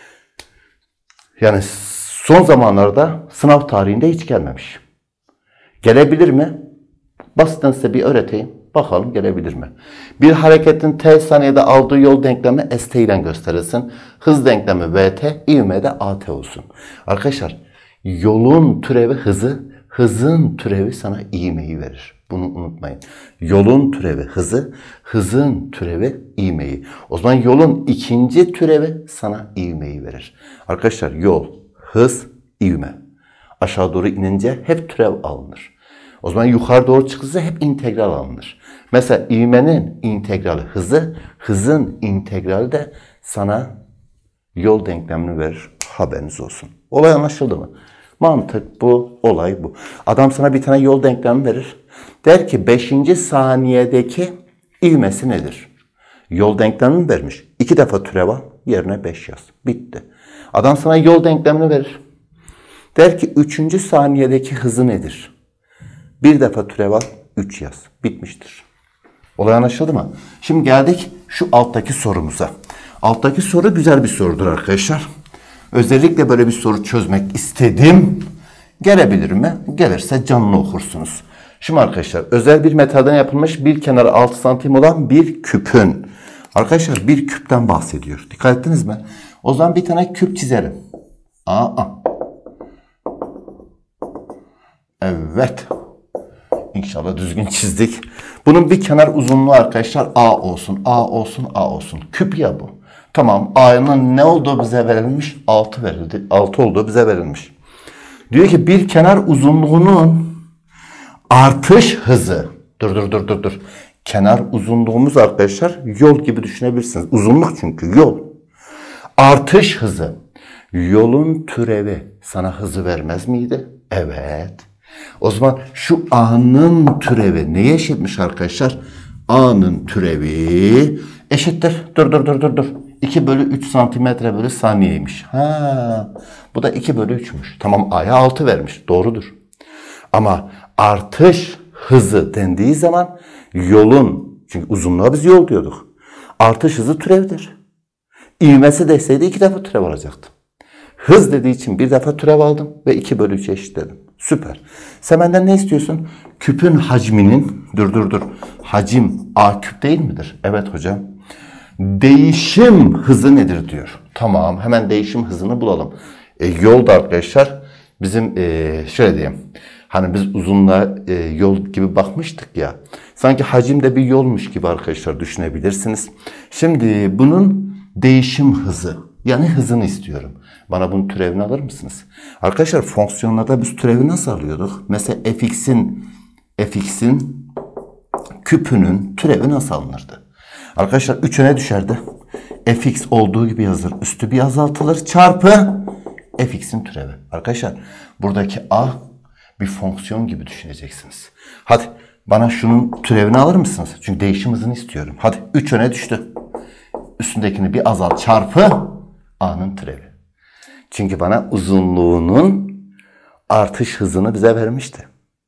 Yani son zamanlarda sınav tarihinde hiç gelmemiş. Gelebilir mi? Basitten size bir öğreteyim. Bakalım gelebilir mi? Bir hareketin t saniyede aldığı yol denklemi st ile gösterilsin. Hız denklemi vt, ivme at olsun. Arkadaşlar yolun türevi hızı, hızın türevi sana ivmeyi verir. Bunu unutmayın. Yolun türevi hızı, hızın türevi ivmeyi. O zaman yolun ikinci türevi sana ivmeyi verir. Arkadaşlar yol, hız, ivme. Aşağı doğru inince hep türev alınır. O zaman yukarı doğru çıkınca hep integral alınır. Mesela ivmenin integrali hızı, hızın integrali de sana yol denklemini verir. Haberiniz olsun. Olay anlaşıldı mı? Mantık bu, olay bu. Adam sana bir tane yol denklemi verir. Der ki beşinci saniyedeki ivmesi nedir? Yol denklemini vermiş. İki defa türev al, yerine beş yaz. Bitti. Adam sana yol denklemini verir. Der ki üçüncü saniyedeki hızı nedir? Bir defa türev al, üç yaz. Bitmiştir. Olay anlaşıldı mı? Şimdi geldik şu alttaki sorumuza. Alttaki soru güzel bir sorudur arkadaşlar. Özellikle böyle bir soru çözmek istedim. Gelebilir mi? Gelirse canlı okursunuz. Şimdi arkadaşlar özel bir metalden yapılmış bir kenarı altı santim olan bir küpün. Arkadaşlar bir küpten bahsediyor. Dikkat ettiniz mi? O zaman bir tane küp çizelim. Aa. Evet. İnşallah düzgün çizdik. Bunun bir kenar uzunluğu arkadaşlar A olsun, A olsun, A olsun. Küp ya bu. Tamam, A'nın ne olduğu bize verilmiş? altı verildi. altı olduğu bize verilmiş. Diyor ki bir kenar uzunluğunun artış hızı. Dur dur dur dur dur. Kenar uzunluğumuz arkadaşlar yol gibi düşünebilirsiniz. Uzunluk çünkü yol. Artış hızı. Yolun türevi sana hızı vermez miydi? Evet. O zaman şu A'nın türevi neye eşitmiş arkadaşlar? A'nın türevi eşittir. Dur dur dur dur dur. iki bölü üç santimetre bölü saniyeymiş. Ha, bu da iki bölü üçmüş. Tamam A'ya altı vermiş. Doğrudur. Ama artış hızı dendiği zaman yolun, çünkü uzunluğa biz yol diyorduk. Artış hızı türevdir. İvmesi deseydi iki defa türev alacaktım. Hız dediği için bir defa türev aldım ve iki bölü üçe eşitledim. Süper. Sen benden ne istiyorsun? Küpün hacminin, dur dur dur, hacim A küp değil midir? Evet hocam. Değişim hızı nedir diyor. Tamam, hemen değişim hızını bulalım. E, yolda arkadaşlar bizim e, şöyle diyeyim. Hani biz uzunluğa e, yol gibi bakmıştık ya. Sanki hacim de bir yolmuş gibi arkadaşlar düşünebilirsiniz. Şimdi bunun değişim hızı, yani hızını istiyorum. Bana bunun türevini alır mısınız? Arkadaşlar fonksiyonlarda biz türevi nasıl alıyorduk? Mesela fx'in fx'in küpünün türevi nasıl alınırdı? Arkadaşlar üçe ne düşerdi? Fx olduğu gibi yazılır. Üstü bir azaltılır. Çarpı fx'in türevi. Arkadaşlar buradaki a bir fonksiyon gibi düşüneceksiniz. Hadi bana şunun türevini alır mısınız? Çünkü değişim hızını istiyorum. Hadi üç öne düştü. Üstündekini bir azalt çarpı a'nın türevi. Çünkü bana uzunluğunun artış hızını bize vermişti.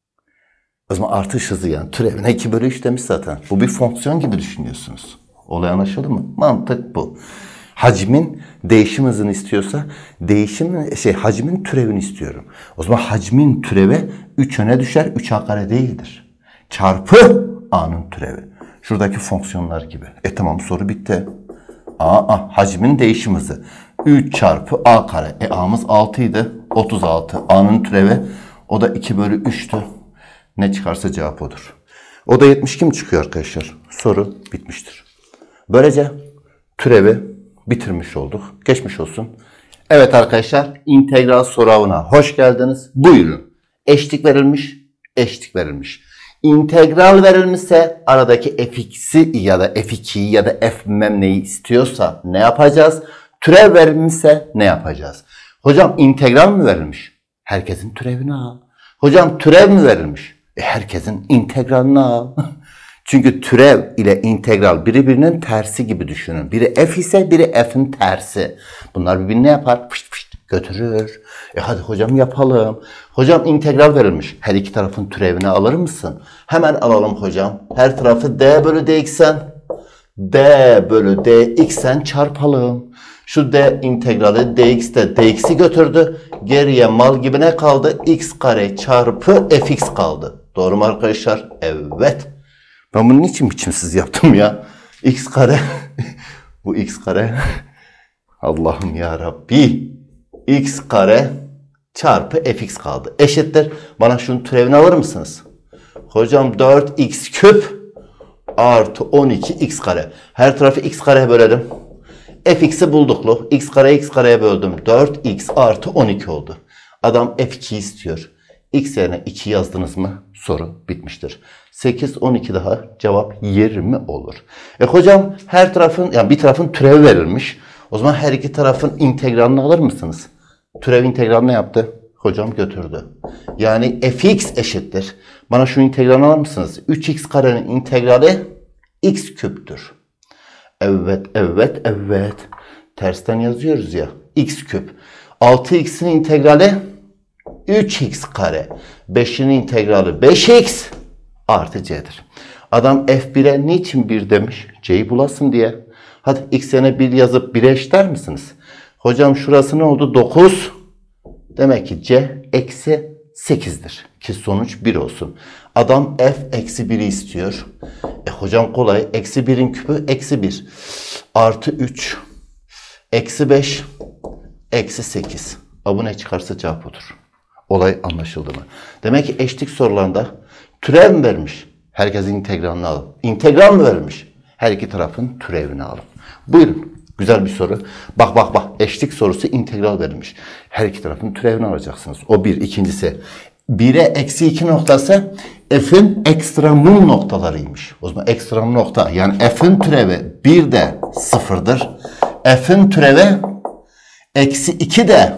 O zaman artış hızı yani türevine iki bölü üç demiş zaten. Bu bir fonksiyon gibi düşünüyorsunuz. Olay anlaşıldı mı? Mantık bu. Hacmin değişim hızını istiyorsa değişim şey hacmin türevini istiyorum. O zaman hacmin türevi üç öne düşer. üç a kare değildir. Çarpı a'nın türevi. Şuradaki fonksiyonlar gibi. E tamam soru bitti. A, a hacmin değişim hızı. üç çarpı a kare. E a'mız altı idi. otuz altı. A'nın türevi o da iki bölü üçtü. Ne çıkarsa cevap odur. O da yetmiş iki mi çıkıyor arkadaşlar? Soru bitmiştir. Böylece türevi bitirmiş olduk. Geçmiş olsun. Evet arkadaşlar, integral soru avına hoş geldiniz. Buyurun. Eşlik verilmiş, eşlik verilmiş. İntegral verilmişse aradaki fx'i ya da f ikiyi ya da f bilmem neyi istiyorsa ne yapacağız? Türev verilmişse ne yapacağız? Hocam integral mi verilmiş? Herkesin türevini al. Hocam türev mi verilmiş? E herkesin integralini al. Çünkü türev ile integral birbirinin tersi gibi düşünün. Biri f ise biri f'in tersi. Bunlar birbirini ne yapar? Pışt pışt götürür. E hadi hocam yapalım. Hocam integral verilmiş. Her iki tarafın türevini alır mısın? Hemen alalım hocam. Her tarafı d bölü dx'en d bölü dx'en çarpalım. Şu d integrali dx'te dx'i götürdü. Geriye mal gibi ne kaldı? X kare çarpı fx kaldı. Doğru mu arkadaşlar? Evet. Ben bunu niçin biçimsiz yaptım ya? X kare. Bu x kare. Allah'ım ya Rabbi. X kare çarpı fx kaldı. Eşittir. Bana şunun türevini alır mısınız? Hocam dört x küp artı on iki x kare. Her tarafı x kareye bölelim. Fx'i bulduklu. X kareye x kareye böldüm. dört x artı on iki oldu. Adam f iki istiyor. X yerine iki yazdınız mı? Soru bitmiştir. sekiz, on iki daha cevap yirmi olur. E hocam her tarafın yani bir tarafın türevi verilmiş. O zaman her iki tarafın integralini alır mısınız? Türev integral ne yaptı? Hocam götürdü. Yani fx eşittir. Bana şu integralini alır mısınız? üç x karenin integrali x küptür. Evet, evet, evet. Tersten yazıyoruz ya. X küp. altı x'in integrali üç x kare. beşin integrali beş x artı c'dir. Adam f bire niçin bir demiş? C'yi bulasın diye. Hadi x yerine bir yazıp bire eşitler misiniz? Hocam şurası ne oldu? dokuz. Demek ki c eksi sekizdir. Ki sonuç bir olsun. Adam f eksi biri istiyor. E hocam kolay. Eksi birin küpü eksi bir. Artı üç. Eksi beş. Eksi sekiz. Bu ne çıkarsa cevap odur. Olay anlaşıldı mı? Demek ki eşlik sorularında türev mi vermiş? Herkesin integralini alın. İntegral mı vermiş? Her iki tarafın türevini alın. Buyurun. Güzel bir soru. Bak bak bak. Eşlik sorusu integral verilmiş. Her iki tarafın türevini alacaksınız. O bir. İkincisi. bire eksi iki noktası f'in ekstremum noktalarıymış. O zaman ekstremum nokta yani f'in türevi bir de sıfırdır. F'in türevi eksi iki de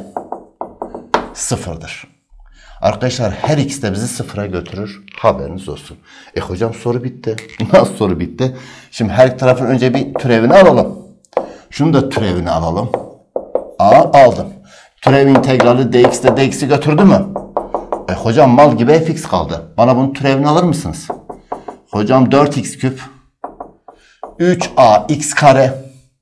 sıfırdır. Arkadaşlar her ikisi de bizi sıfıra götürür. Haberiniz olsun. E hocam soru bitti. Nasıl soru bitti? Şimdi her tarafın önce bir türevini alalım. Şunu da türevini alalım. A aldım. Türev integrali dx'de dx'i götürdü mü? E hocam mal gibi fx kaldı. Bana bunun türevini alır mısınız? Hocam dört x küp üç a x kare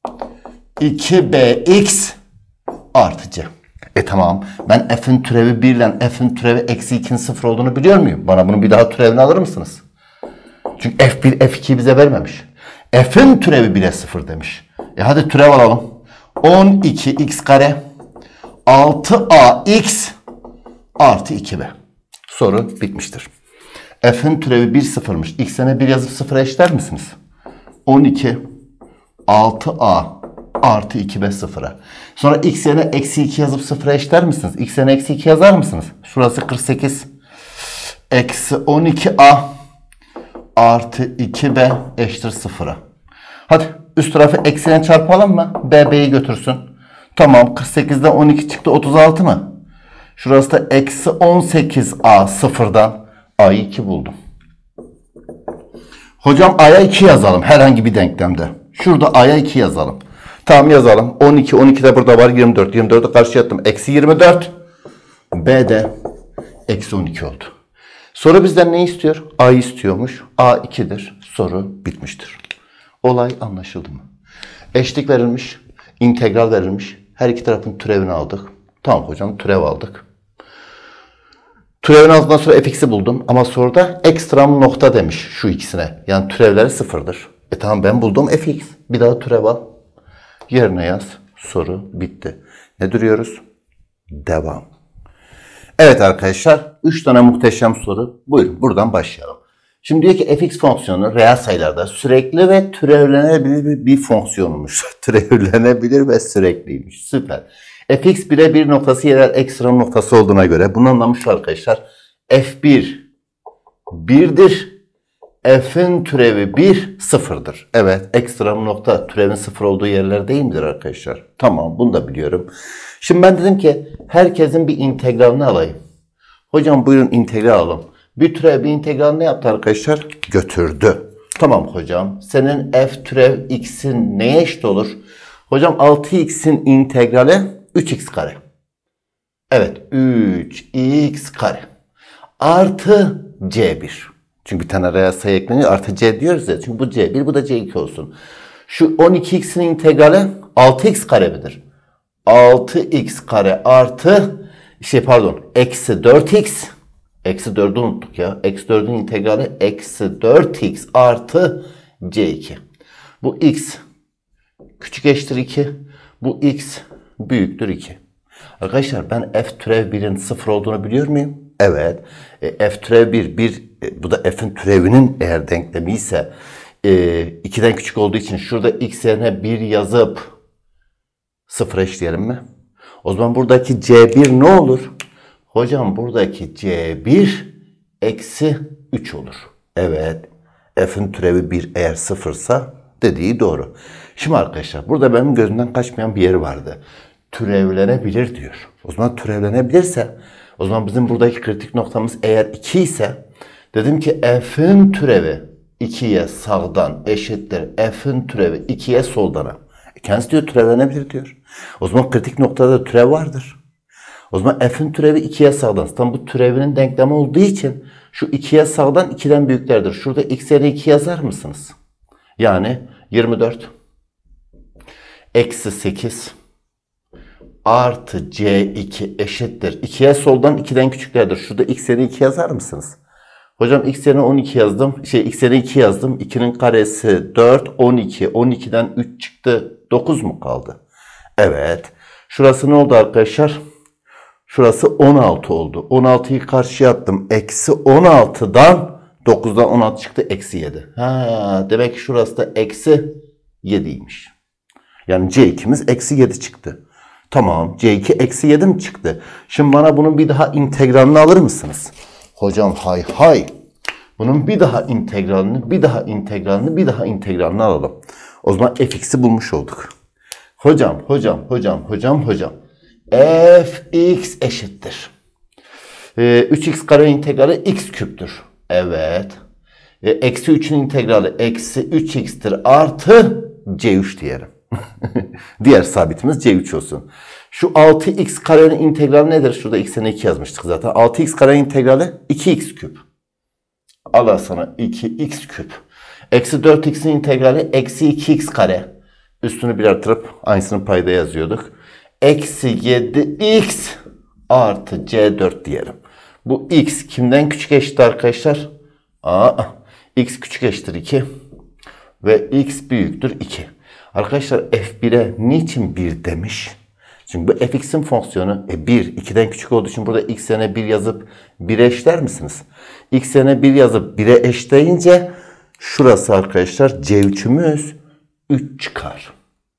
iki b x artı c. E tamam. Ben f'in türevi bir ile f'in türevi eksi ikinin sıfır olduğunu biliyor muyum? Bana bunun bir daha türevini alır mısınız? Çünkü f bir f ikiyi bize vermemiş. F'in türevi bire sıfır demiş. E hadi türev alalım. on iki x kare altı a x artı iki b. Soru bitmiştir. F'in türevi bir sıfırmış. X'e bir yazıp sıfıra eşitler misiniz? on iki altı a artı iki b sıfıra. Sonra x yerine eksi iki yazıp sıfıra eşitler misiniz? X yerine eksi iki yazar mısınız? Şurası kırk sekiz. Eksi on iki a artı iki b eşittir sıfıra. Hadi üst tarafı eksiyle çarpalım mı? B, B'yi götürsün. Tamam, kırk sekizden on iki çıktı, otuz altı mı? Şurası da eksi on sekiz a, sıfırdan a'yı iki buldum. Hocam a'ya iki yazalım herhangi bir denklemde. Şurada a'ya iki yazalım. Tamam, yazalım. on iki, on iki de burada var, yirmi dört. yirmi dördü karşıya attım. Eksi yirmi dört. B de eksi on iki oldu. Soru bizden ne istiyor? A'yı istiyormuş. A ikidir. Soru bitmiştir. Olay anlaşıldı mı? Eşlik verilmiş. İntegral verilmiş. Her iki tarafın türevini aldık. Tamam hocam, türev aldık. Türevini aldıktan sonra fx'i buldum. Ama soruda ekstrem nokta demiş şu ikisine. Yani türevleri sıfırdır. E tamam, ben buldum fx. Bir daha türev al. Yerine yaz. Soru bitti. Ne duruyoruz? Devam. Evet arkadaşlar, üç tane muhteşem soru. Buyurun buradan başlayalım. Şimdi diyor ki fx fonksiyonu reel sayılarda sürekli ve türevlenebilir bir, bir fonksiyonmuş. Türevlenebilir ve sürekliymiş. Süper. Fx bire bir noktası yerel ekstrem noktası olduğuna göre bunun anlamı şu arkadaşlar. f bir birdir. F'in türevi bir sıfırdır. Evet, ekstrem nokta türevin sıfır olduğu yerler değil midir arkadaşlar? Tamam, bunu da biliyorum. Şimdi ben dedim ki herkesin bir integralini alayım. Hocam buyurun integral alalım. Bir türev bir integral ne yaptı arkadaşlar? Götürdü. Tamam hocam. Senin f türev x'in neye eşit olur? Hocam altı x'in integrali üç x kare. Evet, üç x kare. Artı c bir. Çünkü bir tane reel sayı ekleniyor. Artı c diyoruz ya. Çünkü bu c bir, bu da c iki olsun. Şu on iki x'in integrali altı x kare midir? altı x kare artı şey pardon eksi dört x. Eksi dördü unuttuk ya. Eksi dördün integrali eksi dört x artı c iki. Bu x küçük eşittir iki. Bu x büyüktür iki. Arkadaşlar ben f türev birin sıfır olduğunu biliyor muyum? Evet. E, f türev bir, bir e, bu da f'in türevinin eğer denklemi ise e, ikiden küçük olduğu için şurada x yerine bir yazıp sıfıra eşleyelim mi? O zaman buradaki c bir ne olur? Hocam buradaki c bir eksi üç olur. Evet. F'in türevi bir eğer sıfırsa dediği doğru. Şimdi arkadaşlar burada benim gözümden kaçmayan bir yeri vardı. Türevlenebilir diyor. O zaman türevlenebilirse o zaman bizim buradaki kritik noktamız eğer iki ise dedim ki f'in türevi ikiye sağdan eşittir f'in türevi ikiye soldana. E kendisi diyor türevlenebilir diyor. O zaman kritik noktada türev vardır. O zaman f'in türevi ikiye sağdan. Tam bu türevinin denklemi olduğu için şu ikiye sağdan ikiden büyüklerdir. Şurada x yerine iki yazar mısınız? Yani yirmi dört eksi sekiz artı c iki eşittir. ikiye soldan ikiden küçüklerdir. Şurada x yerine iki yazar mısınız? Hocam x yerine on iki yazdım. Şey x yerine iki yazdım. ikinin karesi dört, on iki. on ikiden üç çıktı. dokuz mu kaldı? Evet. Şurası ne oldu arkadaşlar? Şurası on altı oldu. on altıyı karşıya attım. Eksi on altıdan dokuzdan on altı çıktı. Eksi yedi. Ha, demek ki şurası da eksi yediymiş. Yani c ikimiz eksi yedi çıktı. Tamam. c iki eksi yedi mi çıktı? Şimdi bana bunun bir daha integralini alır mısınız? Hocam hay hay. Bunun bir daha integralini, bir daha integralini, bir daha integralini alalım. O zaman fx'i bulmuş olduk. Hocam, hocam, hocam, hocam, hocam. Fx eşittir. Ee, üç x kare integrali x küptür. Evet. Ee, eksi üçün integrali eksi üç x'tir artı c üç diyelim. Diğer sabitimiz c üç olsun. Şu altı x karenin integrali nedir? Şurada x'e iki yazmıştık zaten. altı x kare integrali iki x küp. Allah sana iki x küp. Eksi dört x'in integrali eksi iki x kare. Üstünü bir artırıp aynısını payda yazıyorduk. Eksi yedi x artı c dört diyelim. Bu x kimden küçük eşit arkadaşlar? Aa, x küçük eşittir iki. Ve x büyüktür iki. Arkadaşlar f bire niçin bir demiş? Çünkü bu fx'in fonksiyonu e, bir, ikiden küçük olduğu için burada x yerine bir yazıp bire eşler misiniz? X yerine bir yazıp bire eşleyince şurası arkadaşlar c üçümüz üç çıkar.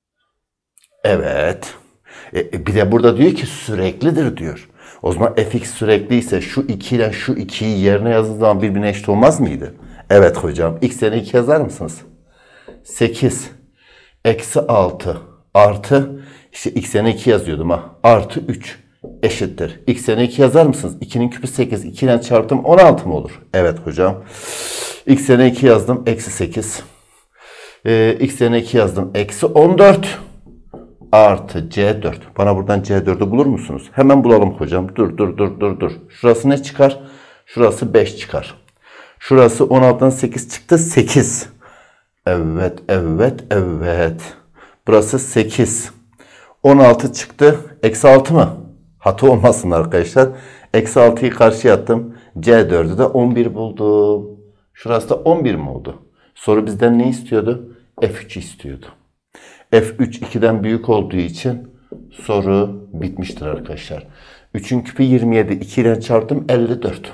Evet. E, bir de burada diyor ki süreklidir diyor. O zaman fx sürekli ise şu iki ile şu ikiyi yerine yazdığı zaman birbirine eşit olmaz mıydı? Evet hocam. X yerine iki yazar mısınız? sekiz eksi altı artı İşte x yerine iki yazıyordum ha. Artı üç eşittir. X yerine iki yazar mısınız? ikinin küpü sekiz. iki ile çarptım on altı mı olur? Evet hocam. X yerine iki yazdım. Eksi sekiz. Ee, X yerine iki yazdım. Eksi on dört. Artı C dört. Bana buradan C dördü bulur musunuz? Hemen bulalım hocam. Dur dur dur dur dur. Şurası ne çıkar? Şurası beş çıkar. Şurası on altıdan sekiz çıktı. sekiz. Evet evet evet. Burası sekiz. on altı çıktı. Eksi altı mı? Hata olmasın arkadaşlar. Eksi altıyı karşıya attım. C dördü de on bir buldum. Şurası da on bir mi oldu? Soru bizden ne istiyordu? F üç istiyordu. F üç ikiden büyük olduğu için soru bitmiştir arkadaşlar. üçün küpü yirmi yedi. iki ile çarptım elli dört.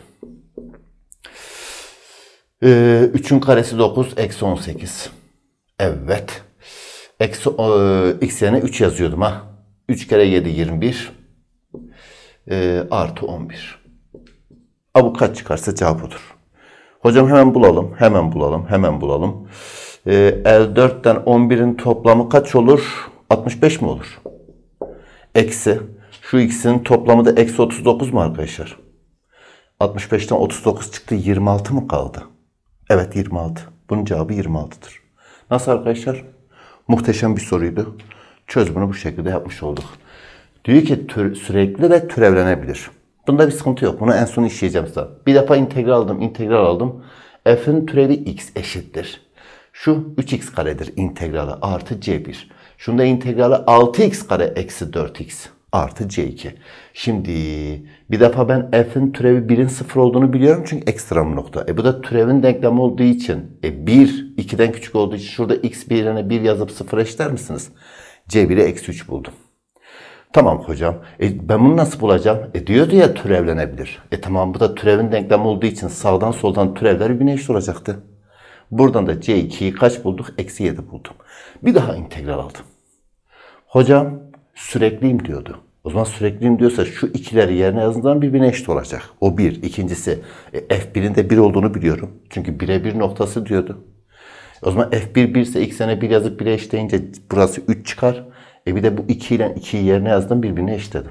Ee, üçün karesi dokuz. Eksi on sekiz. Evet. Eksi, e, x yerine üç yazıyordum ha. üç kere yedi yirmi bir. E, artı on bir. A bu kaç çıkarsa cevap odur. Hocam hemen bulalım. Hemen bulalım. Hemen bulalım. E, elli dörtten on birin toplamı kaç olur? altmış beş mi olur? Eksi. Şu ikisinin toplamı da eksi otuz dokuz mu arkadaşlar? altmış beşten otuz dokuz çıktı. yirmi altı mı kaldı? Evet yirmi altı. Bunun cevabı yirmi altıdır. Nasıl arkadaşlar? Muhteşem bir soruydu. Çözümünü bu şekilde yapmış olduk. Diyor ki tür, sürekli ve türevlenebilir. Bunda bir sıkıntı yok. Bunu en son işleyeceğim size. Bir defa integral aldım, integral aldım. F'in türevi x eşittir. Şu üç x karedir integrali artı c bir. Şunda integrali altı x kare eksi dört x artı c iki. Şimdi bir defa ben f'in türevi birin sıfır olduğunu biliyorum çünkü ekstrem nokta. E bu da türevin denklemi olduğu için e bir ikiden küçük olduğu için şurada x bir yerine bir yazıp sıfır eşler misiniz? c biri eksi üç buldum. Tamam hocam. E ben bunu nasıl bulacağım? E diyordu ya türevlenebilir. E tamam bu da türevin denklemi olduğu için sağdan soldan türevler birbirine eşit olacaktı. Buradan da c ikiyi kaç bulduk? Eksi yedi buldum. Bir daha integral aldım. Hocam sürekliyim diyordu. O zaman sürekliyim diyorsa şu ikileri yerine yazdığından birbirine eşit olacak. O bir. İkincisi e, f birin de bir olduğunu biliyorum. Çünkü bire bir noktası diyordu. O zaman f bir bir ise x yerine bir yazıp bire eşitleyince burası üç çıkar. E bir de bu iki ile ikiyi yerine yazdım birbirine eşitledim.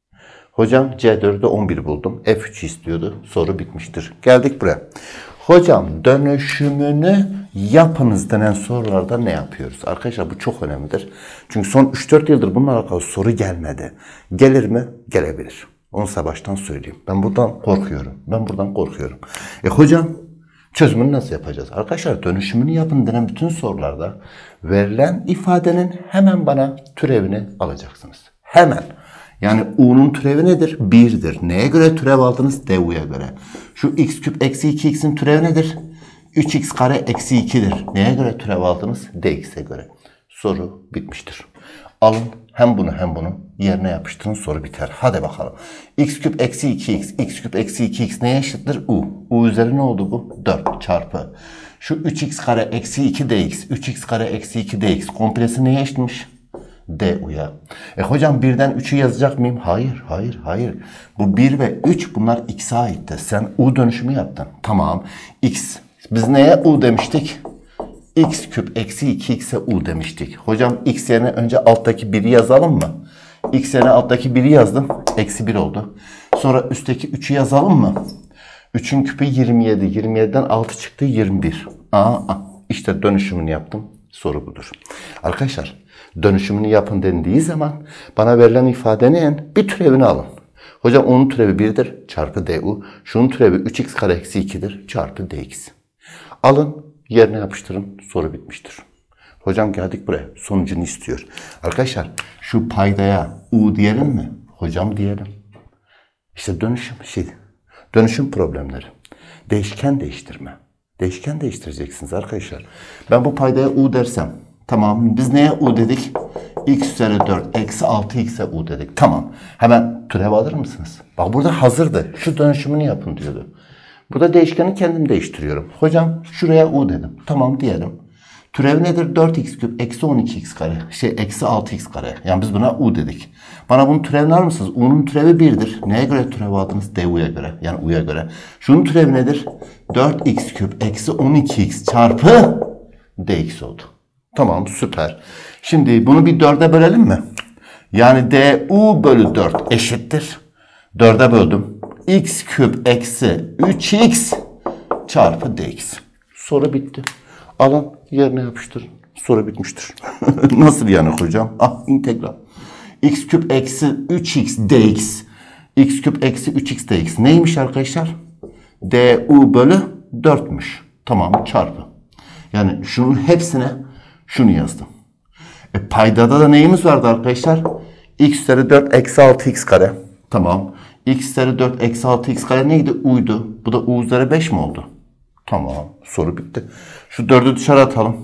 Hocam c dördü on bir buldum. f üç istiyordu. Soru bitmiştir. Geldik buraya. Hocam dönüşümünü yapınız denen sorularda ne yapıyoruz? Arkadaşlar bu çok önemlidir. Çünkü son üç dört yıldır bununla alakalı soru gelmedi. Gelir mi? Gelebilir. Onu size baştan söyleyeyim. Ben buradan korkuyorum. Ben buradan korkuyorum. E hocam çözümünü nasıl yapacağız? Arkadaşlar dönüşümünü yapın denen bütün sorularda verilen ifadenin hemen bana türevini alacaksınız. Hemen. Yani u'nun türevi nedir? bir'dir. Neye göre türev aldınız? du'ya göre. Şu x küp eksi iki x'in türevi nedir? üç x kare eksi iki'dir. Neye göre türev aldınız? Dx'e göre. Soru bitmiştir. Alın hem bunu hem bunu yerine yapıştırın soru biter. Hadi bakalım. X küp eksi iki x. X küp eksi iki x neye eşittir? U. U üzeri ne oldu bu? dört çarpı. Şu üç x kare eksi iki dx. üç x kare eksi iki dx. Komplesi neye eşitmiş? du'ya. E hocam birden üç'ü yazacak mıyım? Hayır, hayır, hayır. Bu bir ve üç bunlar x'e aitti. Sen u dönüşümü yaptın. Tamam. X. Biz neye u demiştik? X küp eksi iki x'e u demiştik. Hocam x yerine önce alttaki biri yazalım mı? X yerine alttaki biri yazdım. Eksi bir oldu. Sonra üstteki üç'ü yazalım mı? üçün küpü yirmi yedi. yirmi yedi'den altı çıktı yirmi bir. Aa, işte dönüşümünü yaptım. Soru budur. Arkadaşlar dönüşümünü yapın dendiği zaman bana verilen ifadenin bir türevini alın. Hocam onun türevi bir'dir çarpı du. Şunun türevi üç x kare eksi iki'dir çarpı dx. Alın yerine yapıştırın soru bitmiştir. Hocam geldik buraya sonucunu istiyor. Arkadaşlar şu paydaya u diyelim mi? Hocam diyelim. İşte dönüşüm şey, dönüşüm problemleri. Değişken değiştirme. Değişken değiştireceksiniz arkadaşlar. Ben bu paydaya u dersem tamam biz neye u dedik? X üzeri dört eksi altı x'e u dedik. Tamam. Hemen türev alır mısınız? Bak burada hazırdı. Şu dönüşümünü yapın diyordu. Burada değişkeni kendim değiştiriyorum. Hocam şuraya u dedim. Tamam diyelim. Türev nedir? dört x küp eksi on iki x kare. Şey eksi altı x kare. Yani biz buna u dedik. Bana bunun türevini alır mısınız? U'nun türevi bir'dir. Neye göre türev aldınız? du'ya göre. Yani u'ya göre. Şunun türevi nedir? dört x küp eksi on iki x çarpı dx oldu. Tamam süper. Şimdi bunu bir dörde bölelim mi? Yani du bölü dört eşittir. dörde böldüm. X küp eksi üç x çarpı dx. Soru bitti. Alın yerine yapıştırın. Soru bitmiştir. Nasıl yani hocam? Ah, integral. X küp eksi üç x dx. X küp eksi üç x dx. Neymiş arkadaşlar? Du bölü dörtmüş. Tamam, çarpı. Yani şunun hepsine şunu yazdım. E, paydada da neyimiz vardı arkadaşlar? X üzeri dört eksi altı x kare. Tamam. X üzeri dört eksi altı x kare neydi? U'ydu. Bu da U üzeri beş mi oldu? Tamam. Soru bitti. Şu dördü dışarı atalım.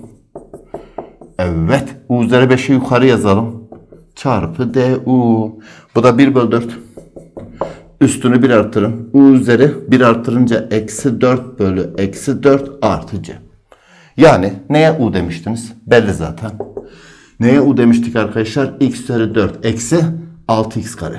Evet. U üzeri beşi yukarı yazalım. Çarpı du. Bu da bir bölü dört. Üstünü bir artırın. U üzeri bir artırınca eksi dört bölü eksi dört artı c. Yani neye U demiştiniz? Belli zaten. Neye U demiştik arkadaşlar? X üzeri dört eksi altı x kare.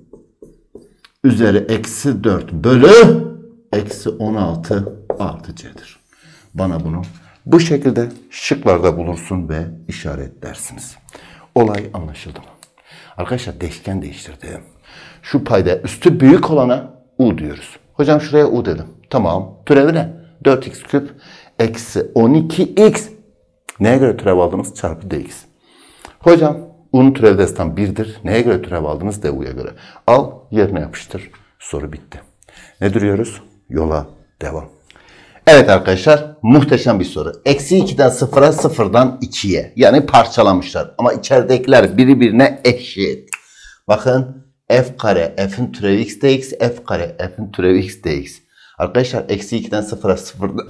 Üzeri eksi dört bölü eksi on altı artı c'dir. Bana bunu bu şekilde şıklarda bulursun ve işaretlersiniz. Olay anlaşıldı mı? Arkadaşlar değişken değiştirdim. Şu payda üstü büyük olana U diyoruz. Hocam şuraya U dedim. Tamam. Türevi ne? dört x küp eksi on iki x. Neye göre türev aldınız? Çarpı dx. Hocam U'nun türevi destan birdir. Neye göre türev aldınız? Du'ya göre. Al yerine yapıştır. Soru bitti. Ne duruyoruz? Yola devam. Evet arkadaşlar, muhteşem bir soru. Eksi ikiden sıfıra, sıfırdan ikiye. Yani parçalamışlar. Ama içeridekiler birbirine eşit. Bakın f kare f'in türevi x dx, f kare f'in türevi x dx. Arkadaşlar eksi ikiden sıfıra, sıfırdan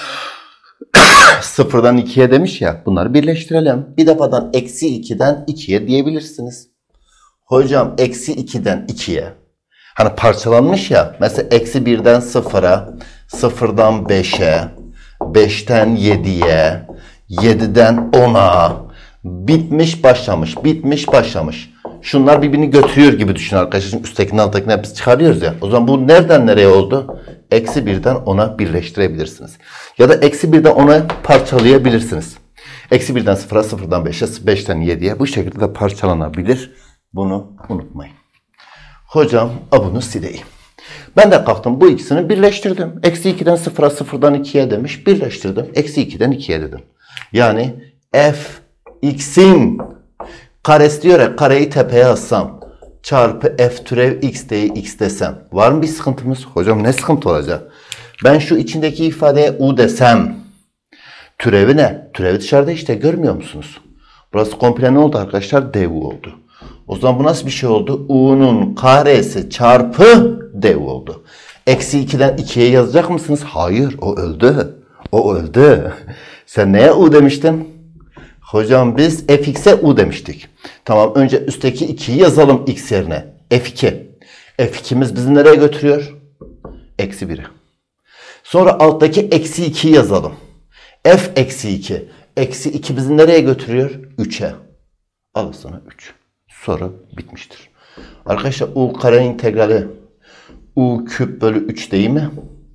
sıfırdan ikiye demiş ya. Bunları birleştirelim. Bir defadan eksi ikiden ikiye diyebilirsiniz. Hocam eksi ikiden ikiye. Hani parçalanmış ya. Mesela eksi birden sıfıra, sıfırdan beşe, beşten yediye, yediden ona. Bitmiş başlamış, bitmiş başlamış. Şunlar birbirini götürüyor gibi düşün arkadaşlar. Şimdi üsttekini alttakini biz çıkarıyoruz ya. O zaman bu nereden nereye oldu? Eksi birden ona birleştirebilirsiniz. Ya da eksi birden ona parçalayabilirsiniz. Eksi birden sıfıra, sıfırdan beşe, beşten yediye bu şekilde de parçalanabilir. Bunu unutmayın. Hocam bunu sileyim. Ben de kalktım bu ikisini birleştirdim. Eksi ikiden sıfıra, sıfırdan ikiye demiş. Birleştirdim. Eksi ikiden ikiye dedim. Yani f x'in karesi diyor ya, kareyi tepeye alsam çarpı f türev x dx desem. Var mı bir sıkıntımız? Hocam ne sıkıntı olacak? Ben şu içindeki ifadeye u desem. Türevi ne? Türevi dışarıda işte, görmüyor musunuz? Burası komple ne oldu arkadaşlar? Du oldu. O zaman bu nasıl bir şey oldu? U'nun karesi çarpı du oldu. Eksi ikiden ikiye yazacak mısınız? Hayır, o öldü. O öldü. Sen neye u demiştin? Hocam biz fx'e u demiştik. Tamam, önce üstteki ikiyi yazalım x yerine. f iki. f iki'miz bizi nereye götürüyor? Eksi bir'e. Sonra alttaki eksi ikiyi yazalım. F eksi iki. Eksi iki bizi nereye götürüyor? üç'e. Al sana üç. Soru bitmiştir. Arkadaşlar u kare integrali u küp bölü üç değil mi?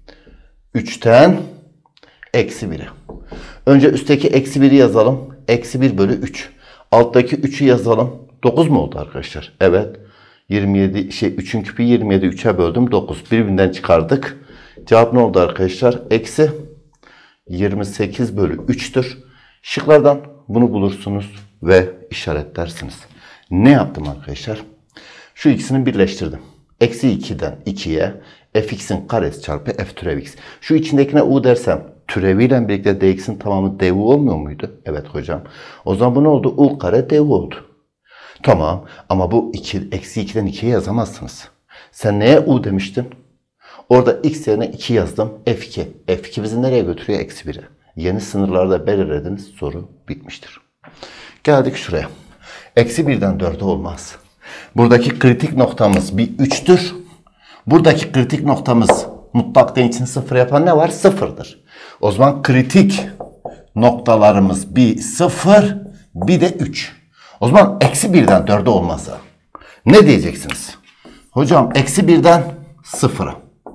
üç'ten eksi bir'e. Önce üstteki eksi bir'i yazalım. Eksi bir bölü üç. Alttaki üç'ü yazalım. dokuz mu oldu arkadaşlar? Evet. yirmi yedi, şey üçün küpü yirmi yedi, üç'e böldüm dokuz. Birbirinden çıkardık. Cevap ne oldu arkadaşlar? Eksi yirmi sekiz bölü üç'tür. Şıklardan bunu bulursunuz ve işaretlersiniz. Ne yaptım arkadaşlar? Şu ikisini birleştirdim. Eksi iki'den iki'ye fx'in karesi çarpı f türev x. Şu içindekine u dersem türeviyle birlikte dx'in tamamı du olmuyor muydu? Evet hocam. O zaman bu ne oldu? U kare du oldu. Tamam ama bu iki, eksi iki'den iki'ye yazamazsınız. Sen neye u demiştin? Orada x yerine iki yazdım. f iki. f iki bizi nereye götürüyor? Eksi bir'e. Yeni sınırlarda belirlediniz. Soru bitmiştir. Geldik şuraya. Eksi bir'den dört'e olmaz. Buradaki kritik noktamız bir üç'tür. Buradaki kritik noktamız mutlak değişini sıfır yapan ne var? Sıfır'dır. O zaman kritik noktalarımız bir sıfır, bir de üç. O zaman eksi bir'den dört'e olmaz. Ne diyeceksiniz? Hocam eksi bir'den sıfır'a.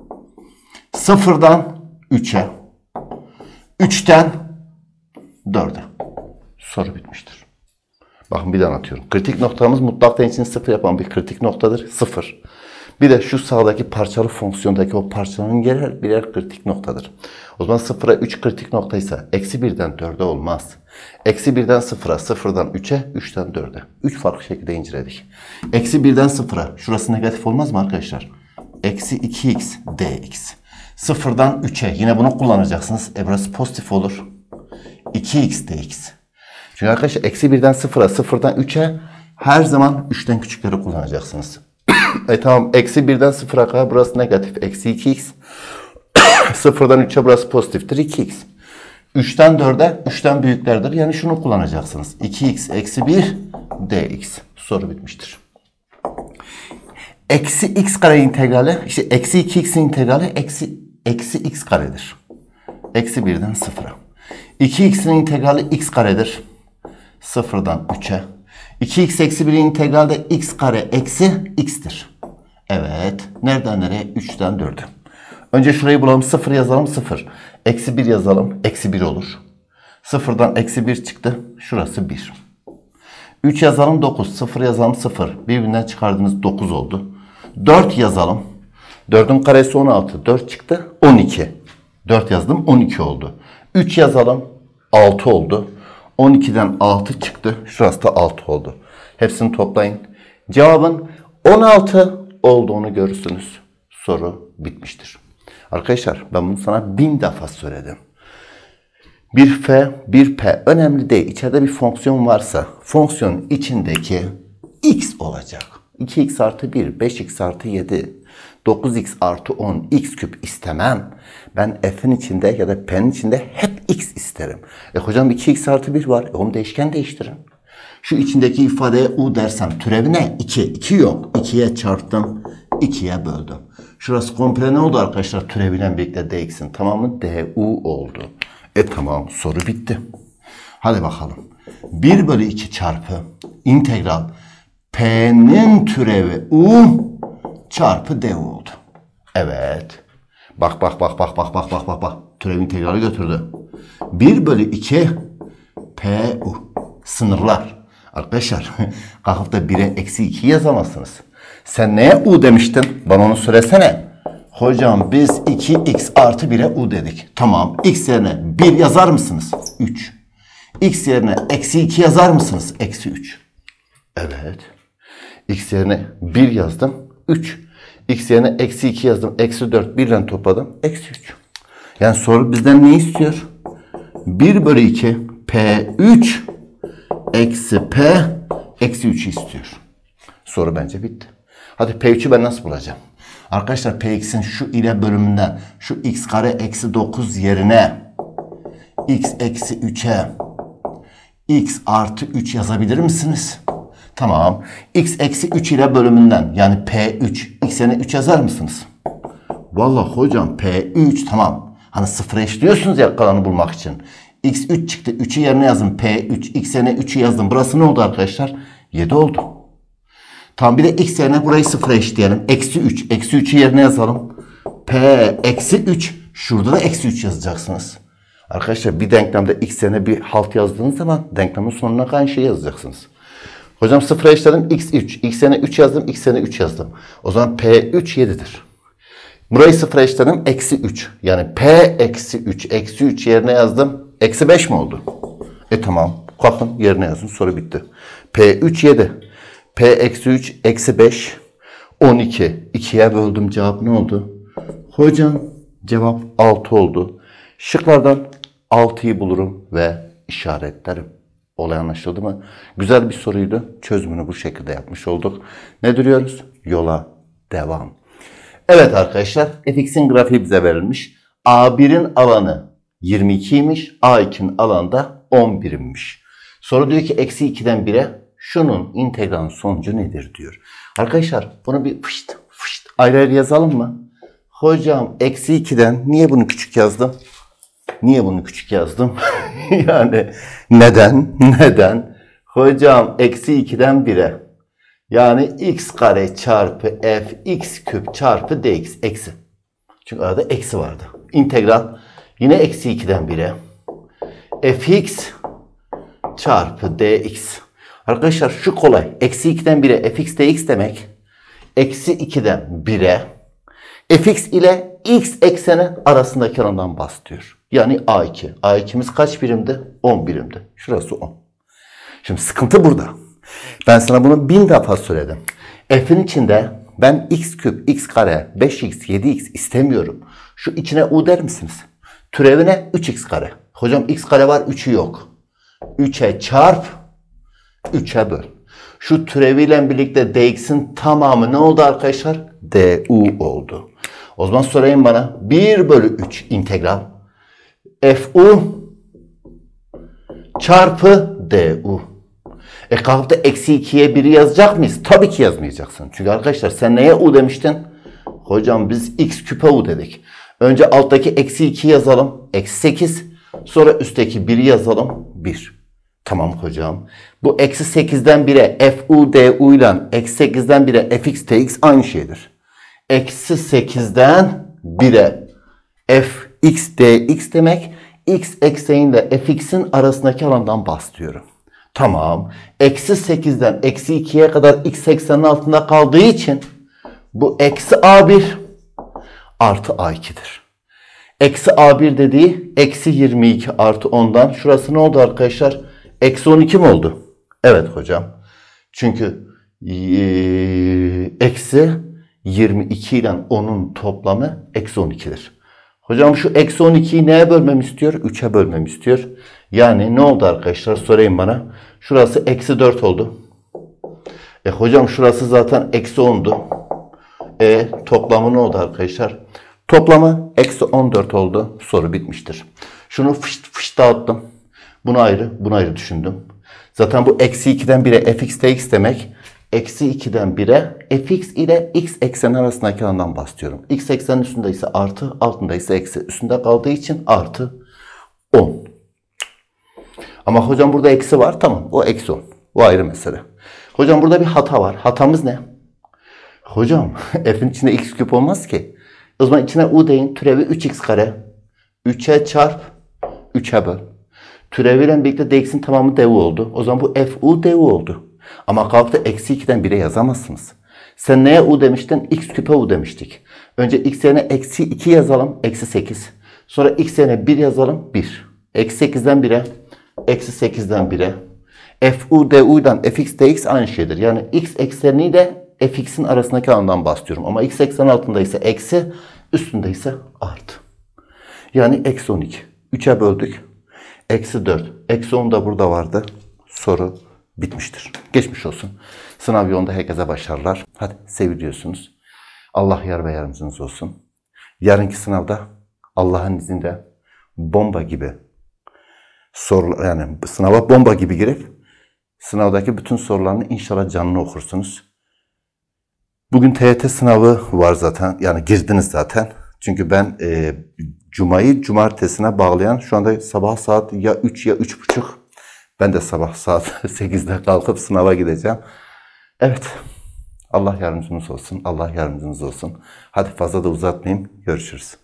sıfır'dan üç'e. üç'ten dört'e. Soru bitmiştir. Bakın bir daha anlatıyorum. Kritik noktamız mutlak dengesini sıfır yapan bir kritik noktadır. Sıfır. Bir de şu sağdaki parçalı fonksiyondaki o parçaların birer birer kritik noktadır. O zaman sıfıra üç kritik noktaysa eksi birden dörde olmaz. Eksi birden sıfıra, sıfırdan üçe, üçten dörde. üç farklı şekilde inceledik. Eksi birden sıfıra. Şurası negatif olmaz mı arkadaşlar? Eksi iki x dx. sıfırdan üçe. Yine bunu kullanacaksınız. E burası pozitif olur. iki x dx. Çünkü arkadaşlar eksi birden sıfıra, sıfırdan üçe her zaman üçten küçükleri kullanacaksınız. E tamam, eksi birden sıfıra kadar burası negatif. Eksi iki x. sıfırdan üçe burası pozitiftir. iki x. üçten dörde üçten büyüklerdir. Yani şunu kullanacaksınız. iki x eksi bir dx. Soru bitmiştir. Eksi x kare integrali, işte eksi iki x'in integrali eksi, eksi x karedir. Eksi birden sıfıra. iki x'in integrali x karedir. sıfırdan üçe. iki x eksi birin integrali de x kare eksi x'tir. Evet. Nereden nereye? üçten dörde. Önce şurayı bulalım. sıfır yazalım. sıfır. Eksi bir yazalım. Eksi bir olur. sıfırdan eksi bir çıktı. Şurası bir. üç yazalım. dokuz. sıfır yazalım. sıfır. Birbirinden çıkardığınız dokuz oldu. dört yazalım. dördün karesi on altı. dört çıktı. on iki. dört yazdım. on iki oldu. üç yazalım. altı oldu. on ikiden altı çıktı. Şurası da altı oldu. Hepsini toplayın. Cevabın on altı olduğunu görürsünüz. Soru bitmiştir. Arkadaşlar ben bunu sana bin defa söyledim. Bir f, bir p önemli değil. İçeride bir fonksiyon varsa fonksiyonun içindeki x olacak. iki x artı bir, beş x artı yedi, dokuz x artı on, x küp istemem. Ben f'in içinde ya da p'nin içinde hep x isterim. E hocam iki x artı bir var. E onu değişken değiştirin. Şu içindeki ifadeye u dersem türevi ne? iki. iki yok. ikiye çarptım. ikiye böldüm. Şurası komple ne oldu arkadaşlar? Türeviyle birlikte dx'in tamamı du oldu. E tamam, soru bitti. Hadi bakalım. bir bölü iki çarpı integral p'nin türevi u çarpı du oldu. Evet. Bak bak bak bak bak bak bak bak bak. Türev integrali götürdü. bir bölü iki pu. Sınırlar. Arkadaşlar kalkıp da bire eksi iki yazamazsınız. Sen neye u demiştin? Bana onu söylesene. Hocam biz iki x artı bire u dedik. Tamam. X yerine bir yazar mısınız? üç. X yerine eksi iki yazar mısınız? Eksi üç. Evet. X yerine bir yazdım. üç. X yerine eksi iki yazdım. Eksi dört. birden topladım. Eksi üç. Yani soru bizden ne istiyor? bir bölü iki p üç eksi p eksi üçü istiyor. Soru bence bitti. Hadi p üçü ben nasıl bulacağım? Arkadaşlar px'in şu ile bölümünden şu x kare eksi dokuz yerine x eksi üçe x artı üç yazabilir misiniz? Tamam. X eksi üç ile bölümünden yani p üç. X yerine üç yazar mısınız? Vallahi hocam p üç tamam. Hani sıfıra eşliyorsunuz ya kalanı bulmak için. X üç çıktı. üçü yerine yazdım. P üç. X yerine üçü yazdım. Burası ne oldu arkadaşlar? yedi oldu. Tamam, bir de x yerine burayı sıfıra eşleyelim. Eksi üç. Eksi üçü yerine yazalım. P eksi üç. Şurada da eksi üç yazacaksınız. Arkadaşlar bir denklemde x yerine bir halt yazdığınız zaman denklemin sonuna kalan şey yazacaksınız. Hocam sıfıra eşledim. x üç. X yerine üç yazdım. X yerine üç yazdım. O zaman P üç yedidir. Burayı sıfıra eşledim. Eksi üç. Yani P eksi üç. Eksi üç yerine yazdım. Eksi beş mi oldu? E tamam. Kalkın yerine yazın. Soru bitti. P üç yedi. P eksi üç eksi beş. on iki. ikiye böldüm. Cevap ne oldu? Hocam cevap altı oldu. Şıklardan altıyı bulurum ve işaretlerim. Olay anlaşıldı mı? Güzel bir soruydu. Çözümünü bu şekilde yapmış olduk. Ne duruyoruz? Yola devam. Evet arkadaşlar. fx'in grafiği bize verilmiş. a birin alanı yirmi ikiymiş. a ikinin alanı da on birinmiş. Soru diyor ki eksi ikiden bire şunun integralın sonucu nedir diyor. Arkadaşlar bunu bir fışt fışt ayrı ayrı yazalım mı? Hocam eksi ikiden niye bunu küçük yazdım? Niye bunu küçük yazdım? Yani neden? Neden? Hocam eksi ikiden bire. Yani x kare çarpı f x küp çarpı dx eksi. Çünkü arada eksi vardı. İntegral yine eksi ikiden bire. Fx çarpı dx. Arkadaşlar şu kolay. Eksi ikiden bire fx dx demek. Eksi ikiden bire fx ile x ekseni arasındaki alandan bahsediyor. Yani a iki. a iki'miz kaç birimdi? on birimdi. Şurası on. Şimdi sıkıntı burada. Ben sana bunu bin defa söyledim. F'in içinde ben x küp, x kare, beş x, yedi x istemiyorum. Şu içine u der misiniz? Türevine üç x kare. Hocam x kare var, üçü yok. üçe çarp, üçe böl. Şu türeviyle birlikte dx'in tamamı ne oldu arkadaşlar? Du oldu. O zaman sorayım bana. bir bölü üç integral fu çarpı du. E kalkıp da eksi ikiye biri yazacak mıyız? Tabii ki yazmayacaksın. Çünkü arkadaşlar sen neye u demiştin? Hocam biz x küpe u dedik. Önce alttaki eksi iki yazalım. Eksi sekiz. Sonra üstteki biri yazalım. bir. Tamam hocam. Bu eksi sekizden bire fu du ile eksi sekizden bire fx dx aynı şeydir. Eksi sekizden bire fx dx demek x ekseniyle fx'in arasındaki alandan bahsediyorum. Tamam. Eksi sekizden eksi ikiye kadar x eksenin altında kaldığı için bu eksi a bir artı a iki'dir. Eksi a bir dediği eksi yirmi iki artı ondan. Şurası ne oldu arkadaşlar? Eksi on iki mi oldu? Evet hocam. Çünkü eksi yirmi iki ile onun toplamı eksi on iki'dir. Hocam şu eksi on iki'yi neye bölmemi istiyor? üçe bölmemi istiyor. Yani ne oldu arkadaşlar? Sorayım bana. Şurası eksi dört oldu. E hocam şurası zaten eksi on'du. E toplamı ne oldu arkadaşlar? Toplamı eksi on dört oldu. Soru bitmiştir. Şunu fışt fışt dağıttım. Bunu ayrı, bunu ayrı düşündüm. Zaten bu eksi iki'den bire fx dx demek. Eksi iki'den bire fx ile x ekseni arasındaki alandan bahsediyorum. X eksenin üstünde ise artı, altında ise eksi. Üstünde kaldığı için artı on. Ama hocam burada eksi var. Tamam, o eksi on. O ayrı mesele. Hocam burada bir hata var. Hatamız ne? Hocam f'in içinde x küp olmaz ki. O zaman içine u deyin. Türevi üç x kare. üçe çarp, üçe böl. Türeviyle birlikte dx'in tamamı du oldu. O zaman bu fu du oldu. Ama kalktı eksi iki'den bire yazamazsınız. Sen neye u demiştin? X küpe u demiştik. Önce x yerine eksi iki yazalım. Eksi sekiz. Sonra x yerine bir yazalım. bir. Eksi sekiz'den bire. Eksi sekiz'den bire. Fu du ile fx dx aynı şeydir. Yani x ekseniyle fx'in arasındaki alandan bahsediyorum. Ama x eksenin altında ise eksi, üstünde ise artı. Yani eksi on iki. üçe böldük. Eksi dört. Eksi on da burada vardı. Soru bitmiştir. Geçmiş olsun. Sınav yolunda herkese başarılar. Hadi seviliyorsunuz. Allah yar ve yardımcınız olsun. Yarınki sınavda Allah'ın izniyle bomba gibi soru, yani sınava bomba gibi girip sınavdaki bütün sorularını inşallah canlı okursunuz. Bugün T Y T sınavı var zaten. Yani girdiniz zaten. Çünkü ben e, Cuma'yı cumartesine bağlayan, şu anda sabah saat ya üç ya üç buçuk. Ben de sabah saat sekiz'de kalkıp sınava gideceğim. Evet. Allah yardımcınız olsun. Allah yardımcınız olsun. Hadi fazla da uzatmayayım. Görüşürüz.